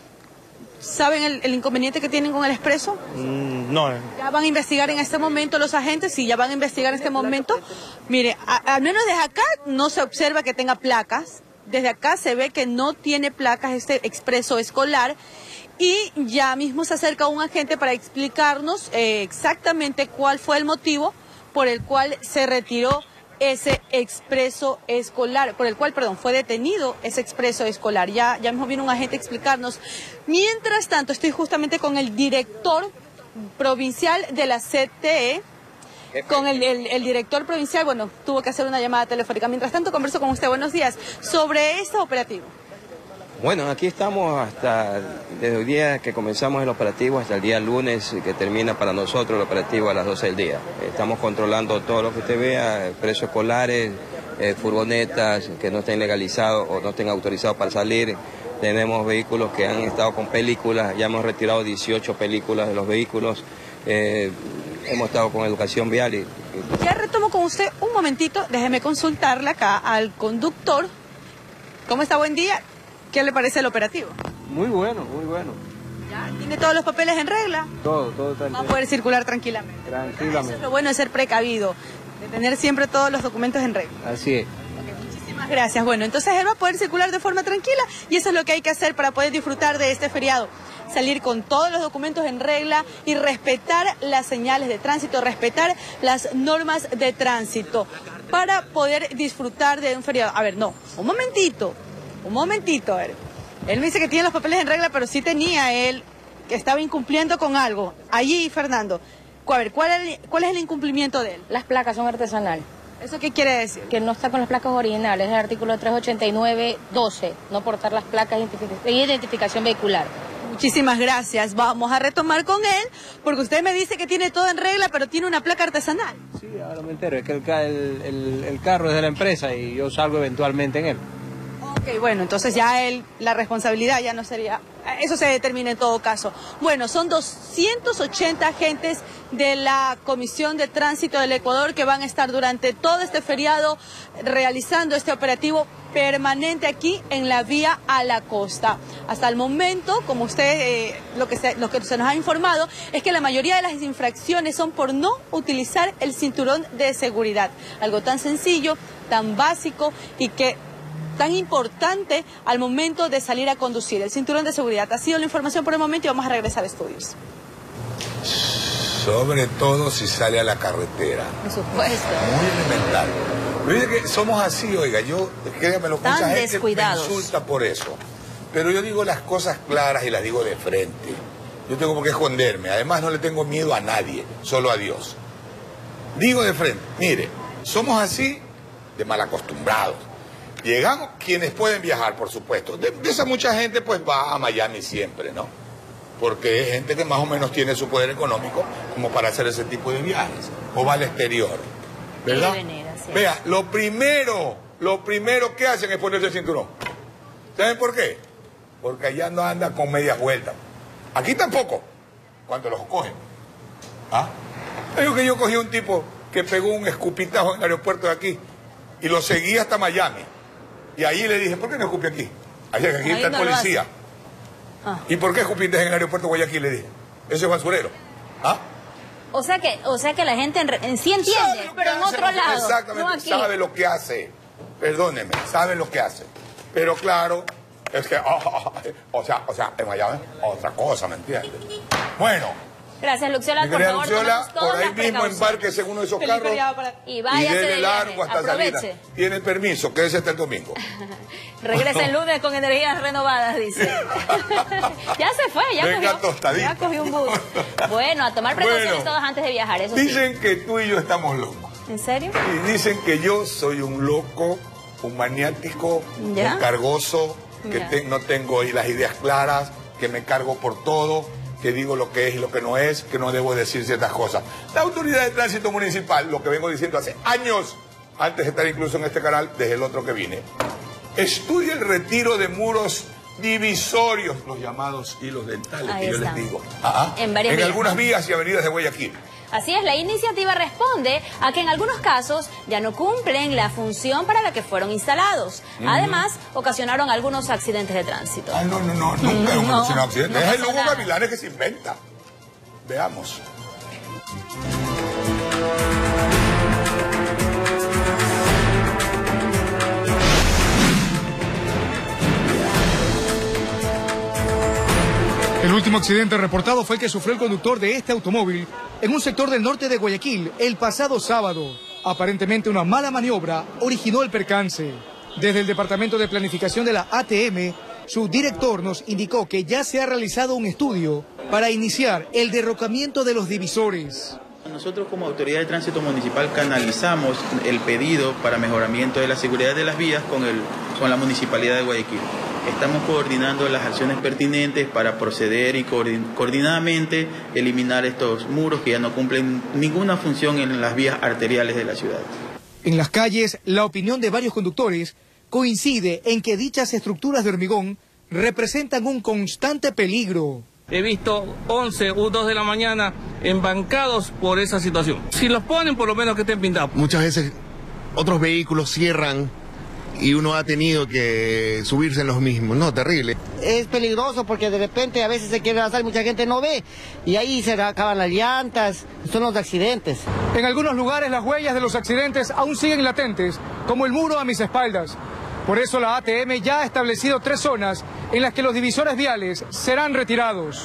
¿Saben el inconveniente que tienen con el expreso? No. Ya van a investigar en este momento los agentes, sí, ya van a investigar en este momento. Mire, al menos desde acá no se observa que tenga placas. Desde acá se ve que no tiene placas este expreso escolar. Y ya mismo se acerca un agente para explicarnos exactamente cuál fue el motivo por el cual se retiró ese expreso escolar, por el cual, perdón, fue detenido ese expreso escolar. Ya mismo viene un agente a explicarnos. Mientras tanto, estoy justamente con el director provincial de la CTE, con el director provincial, bueno, tuvo que hacer una llamada telefónica. Mientras tanto, converso con usted, buenos días, sobre este operativo. Bueno, aquí estamos desde el día que comenzamos el operativo hasta el día lunes que termina para nosotros el operativo a las 12 del día. Estamos controlando todo lo que usted vea, presos escolares, furgonetas que no estén legalizados o no estén autorizados para salir. Tenemos vehículos que han estado con películas, ya hemos retirado 18 películas de los vehículos. Hemos estado con educación vial. Ya retomo con usted un momentito, déjeme consultarle acá al conductor. ¿Cómo está? Buen día. ¿Qué le parece el operativo? Muy bueno, muy bueno. ¿Ya? ¿Tiene todos los papeles en regla? Todo está en regla. Va a poder circular tranquilamente. Tranquilamente. Eso es lo bueno de ser precavido, de tener siempre todos los documentos en regla. Así es. Muchísimas gracias. Bueno, entonces él va a poder circular de forma tranquila y eso es lo que hay que hacer para poder disfrutar de este feriado. Salir con todos los documentos en regla y respetar las señales de tránsito, respetar las normas de tránsito para poder disfrutar de un feriado. A ver, no, un momentito, a ver. Él me dice que tiene los papeles en regla, pero sí tenía él que estaba incumpliendo con algo. Allí, Fernando, a ver, ¿cuál es el incumplimiento de él? Las placas son artesanales. ¿Eso qué quiere decir? Que no está con las placas originales, es el artículo 389.12, no portar las placas de identificación vehicular. Muchísimas gracias. Vamos a retomar con él, porque usted me dice que tiene todo en regla, pero tiene una placa artesanal. Sí, ahora me entero, es que el carro es de la empresa y yo salgo eventualmente en él. Ok, bueno, entonces ya la responsabilidad ya no sería... Eso se determina en todo caso. Bueno, son 280 agentes de la Comisión de Tránsito del Ecuador que van a estar durante todo este feriado realizando este operativo permanente aquí en la vía a la costa. Hasta el momento, como usted, lo que se nos ha informado, es que la mayoría de las infracciones son por no utilizar el cinturón de seguridad. Algo tan sencillo, tan básico y que... tan importante al momento de salir a conducir. El cinturón de seguridad. Ha sido la información por el momento y vamos a regresar a estudios. Sobre todo si sale a la carretera. Por supuesto. Muy elemental. Pero dice que somos así, oiga, créamelo, mucha gente me insulta por eso. Pero yo digo las cosas claras y las digo de frente. Yo tengo por qué esconderme. Además no le tengo miedo a nadie, solo a Dios. Digo de frente, mire, somos así de mal acostumbrados. Llegamos quienes pueden viajar, por supuesto. De esa mucha gente pues va a Miami siempre, ¿no? Porque es gente que más o menos tiene su poder económico como para hacer ese tipo de viajes. O va al exterior, ¿verdad? Vea, lo primero que hacen es ponerse el cinturón. ¿Saben por qué? Porque allá no anda con medias vueltas. Aquí tampoco, cuando los cogen. ¿Ah? Digo que yo cogí un tipo que pegó un escupitajo en el aeropuerto de aquí y lo seguí hasta Miami. Y ahí le dije, ¿por qué no escupí aquí? Aquí está el policía. ¿Y por qué escupiste en el aeropuerto de Guayaquil? Le dije, ese es basurero. ¿Ah? O sea que la gente sí entiende, pero en otro lado. Exactamente, no aquí. Sabe lo que hace. Perdóneme, sabe lo que hace. Pero claro, es que, o sea, en Miami, otra cosa, ¿me entiendes? Bueno, Gracias, Luxiola. Por favor, tomemos todas por ahí las mismo precauciones. embarquese en uno de esos carros y váyase dele de largo viaje. hasta Aproveche. Salinas. Tiene permiso, quédese hasta el domingo. Regresa el lunes con energías renovadas, dice. Ya se fue, Venga, tostadito. ya cogió un bus. Bueno, a tomar precauciones todos antes de viajar, eso Dicen que tú y yo estamos locos. ¿En serio? Y dicen que yo soy un loco, un maniático, ¿Ya? un cargoso, que Ya. no tengo las ideas claras, que me cargo por todo, que digo lo que es y lo que no es, que no debo decir ciertas cosas. La autoridad de tránsito municipal, lo que vengo diciendo hace años, antes de estar incluso en este canal, desde el otro que vine, estudia el retiro de muros divisorios, los llamados hilos dentales, Ahí que yo está. les digo. En varias vías. algunas vías y avenidas de Guayaquil. Así es, la iniciativa responde a que en algunos casos ya no cumplen la función para la que fueron instalados. Además, ocasionaron algunos accidentes de tránsito. No, nunca hemos mencionado accidentes. no Es el pasó Hugo nada. Gavilanes que se inventa. Veamos. El último accidente reportado fue el que sufrió el conductor de este automóvil en un sector del norte de Guayaquil el pasado sábado. Aparentemente una mala maniobra originó el percance. Desde el Departamento de Planificación de la ATM, su director nos indicó que ya se ha realizado un estudio para iniciar el derrocamiento de los divisores. Nosotros como Autoridad de Tránsito Municipal canalizamos el pedido para mejoramiento de la seguridad de las vías con la Municipalidad de Guayaquil. Estamos coordinando las acciones pertinentes para proceder y coordinadamente eliminar estos muros que ya no cumplen ninguna función en las vías arteriales de la ciudad. En las calles, la opinión de varios conductores coincide en que dichas estructuras de hormigón representan un constante peligro. He visto 11 u 2 de la mañana embancados por esa situación. Si los ponen, por lo menos que estén pintados. Muchas veces otros vehículos cierran y uno ha tenido que subirse en los mismos. No, terrible. Es peligroso porque de repente a veces se quiere avanzar y mucha gente no ve y ahí se acaban las llantas, son los accidentes. En algunos lugares las huellas de los accidentes aún siguen latentes, como el muro a mis espaldas. Por eso la ATM ya ha establecido 3 zonas en las que los divisores viales serán retirados.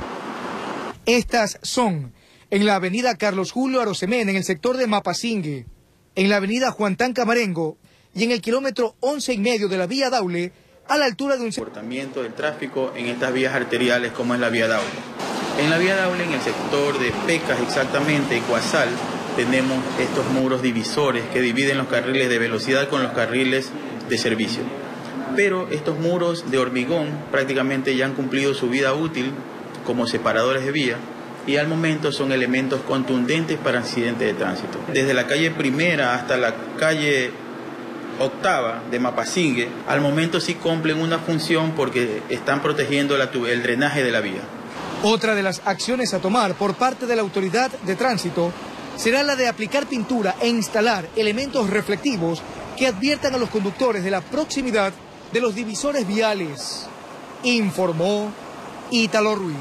Estas son en la avenida Carlos Julio Arosemena, en el sector de Mapasingue, en la avenida Juan Tan Camarengo y en el kilómetro 11,5 de la vía Daule, a la altura de un... Comportamiento del tráfico en estas vías arteriales como es la vía Daule. En la vía Daule, en el sector de Pecas exactamente, Ecuazal, tenemos estos muros divisores que dividen los carriles de velocidad con los carriles de servicio. Pero estos muros de hormigón prácticamente ya han cumplido su vida útil como separadores de vía y al momento son elementos contundentes para accidentes de tránsito. Desde la calle Primera hasta la calle Octava de Mapasingue, al momento sí cumplen una función porque están protegiendo el drenaje de la vía. Otra de las acciones a tomar por parte de la autoridad de tránsito será la de aplicar pintura e instalar elementos reflectivos que adviertan a los conductores de la proximidad de los divisores viales, informó Ítalo Ruiz.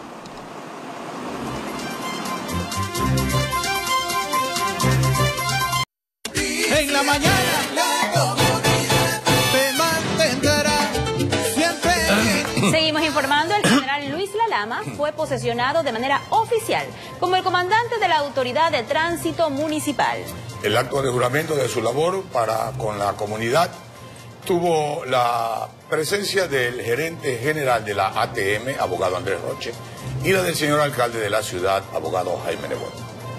En la mañana la comodidad te mantendrá siempre bien. Seguimos informando, el general Luis Lalama fue posesionado de manera oficial como el comandante de la Autoridad de Tránsito Municipal. El acto de juramento de su labor con la comunidad tuvo la presencia del gerente general de la ATM, abogado Andrés Roche, y la del señor alcalde de la ciudad, abogado Jaime Nebot.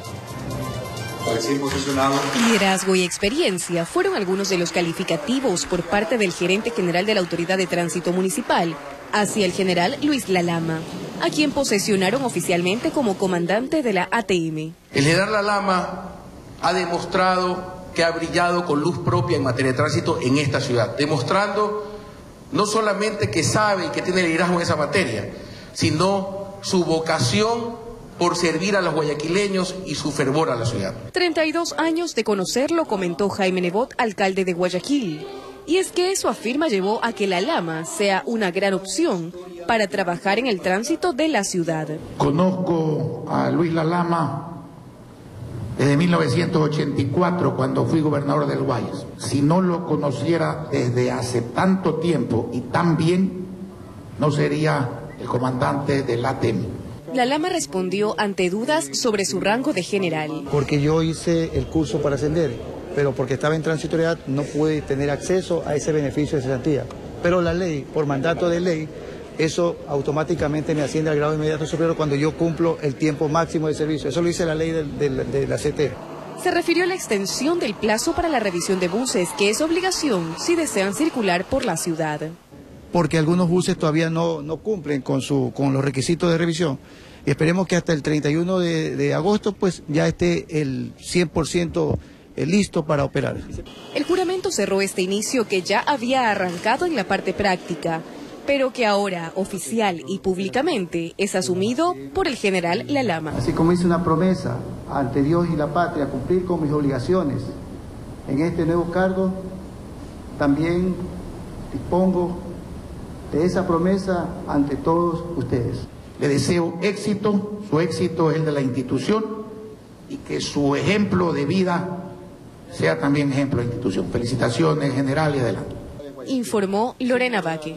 Liderazgo y experiencia fueron algunos de los calificativos por parte del gerente general de la Autoridad de Tránsito Municipal hacia el general Luis Lalama, a quien posesionaron oficialmente como comandante de la ATM. El general Lalama ha demostrado que ha brillado con luz propia en materia de tránsito en esta ciudad, demostrando no solamente que sabe y que tiene liderazgo en esa materia, sino su vocación por servir a los guayaquileños y su fervor a la ciudad. 32 años de conocerlo, comentó Jaime Nebot, alcalde de Guayaquil. Y es que eso afirma llevó a que Lalama sea una gran opción para trabajar en el tránsito de la ciudad. Conozco a Luis Lalama desde 1984, cuando fui gobernador del Guayas. Si no lo conociera desde hace tanto tiempo y tan bien, no sería el comandante del ATM. Lalama respondió ante dudas sobre su rango de general. Porque yo hice el curso para ascender, pero porque estaba en transitoriedad no pude tener acceso a ese beneficio de cesantía. Pero la ley, por mandato de ley, eso automáticamente me asciende al grado inmediato superior cuando yo cumplo el tiempo máximo de servicio. Eso lo dice la ley de la CT. Se refirió a la extensión del plazo para la revisión de buses, que es obligación si desean circular por la ciudad. Porque algunos buses todavía no cumplen con los requisitos de revisión. Y esperemos que hasta el 31 de agosto pues ya esté el 100% listo para operar. El juramento cerró este inicio que ya había arrancado en la parte práctica, pero que ahora, oficial y públicamente, es asumido por el general Lalama. Así como hice una promesa ante Dios y la patria, cumplir con mis obligaciones en este nuevo cargo, también dispongo de esa promesa ante todos ustedes. Le deseo éxito, su éxito es el de la institución y que su ejemplo de vida sea también ejemplo de institución. Felicitaciones, general, y adelante. Informó Lorena Baque.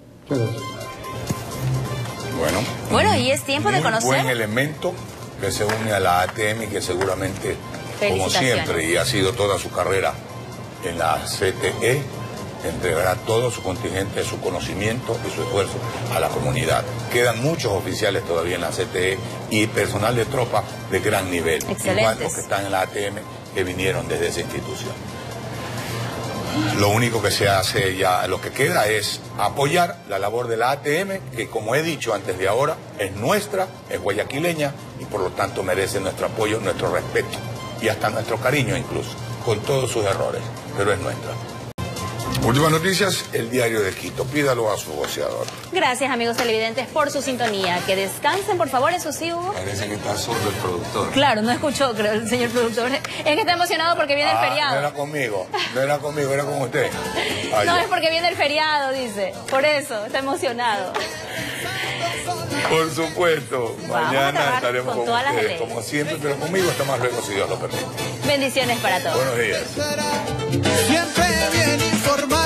Bueno, y es tiempo de conocer. Buen elemento que se une a la ATM y que seguramente, como siempre, y ha sido toda su carrera en la CTE, entregará todo su contingente, su conocimiento y su esfuerzo a la comunidad. Quedan muchos oficiales todavía en la CTE y personal de tropa de gran nivel, igual los que están en la ATM que vinieron desde esa institución. Lo único que se hace ya, lo que queda es apoyar la labor de la ATM, que como he dicho antes de ahora, es nuestra, es guayaquileña y por lo tanto merece nuestro apoyo, nuestro respeto y hasta nuestro cariño incluso, con todos sus errores, pero es nuestra. Últimas noticias, el Diario de Quito. Pídalo a su voceador. Gracias, amigos televidentes, por su sintonía. Que descansen, por favor, eso sí, Hugo. Parece que está sordo el productor. Claro, no escuchó, creo, el señor productor. Es que está emocionado porque viene el feriado. No era conmigo, era con usted. No, es porque viene el feriado, dice. Por eso, está emocionado. Por supuesto, mañana estaremos con todas ustedes, las como siempre, pero conmigo hasta más luego, si Dios lo permite. Bendiciones para todos. Buenos días. Siempre bien informado.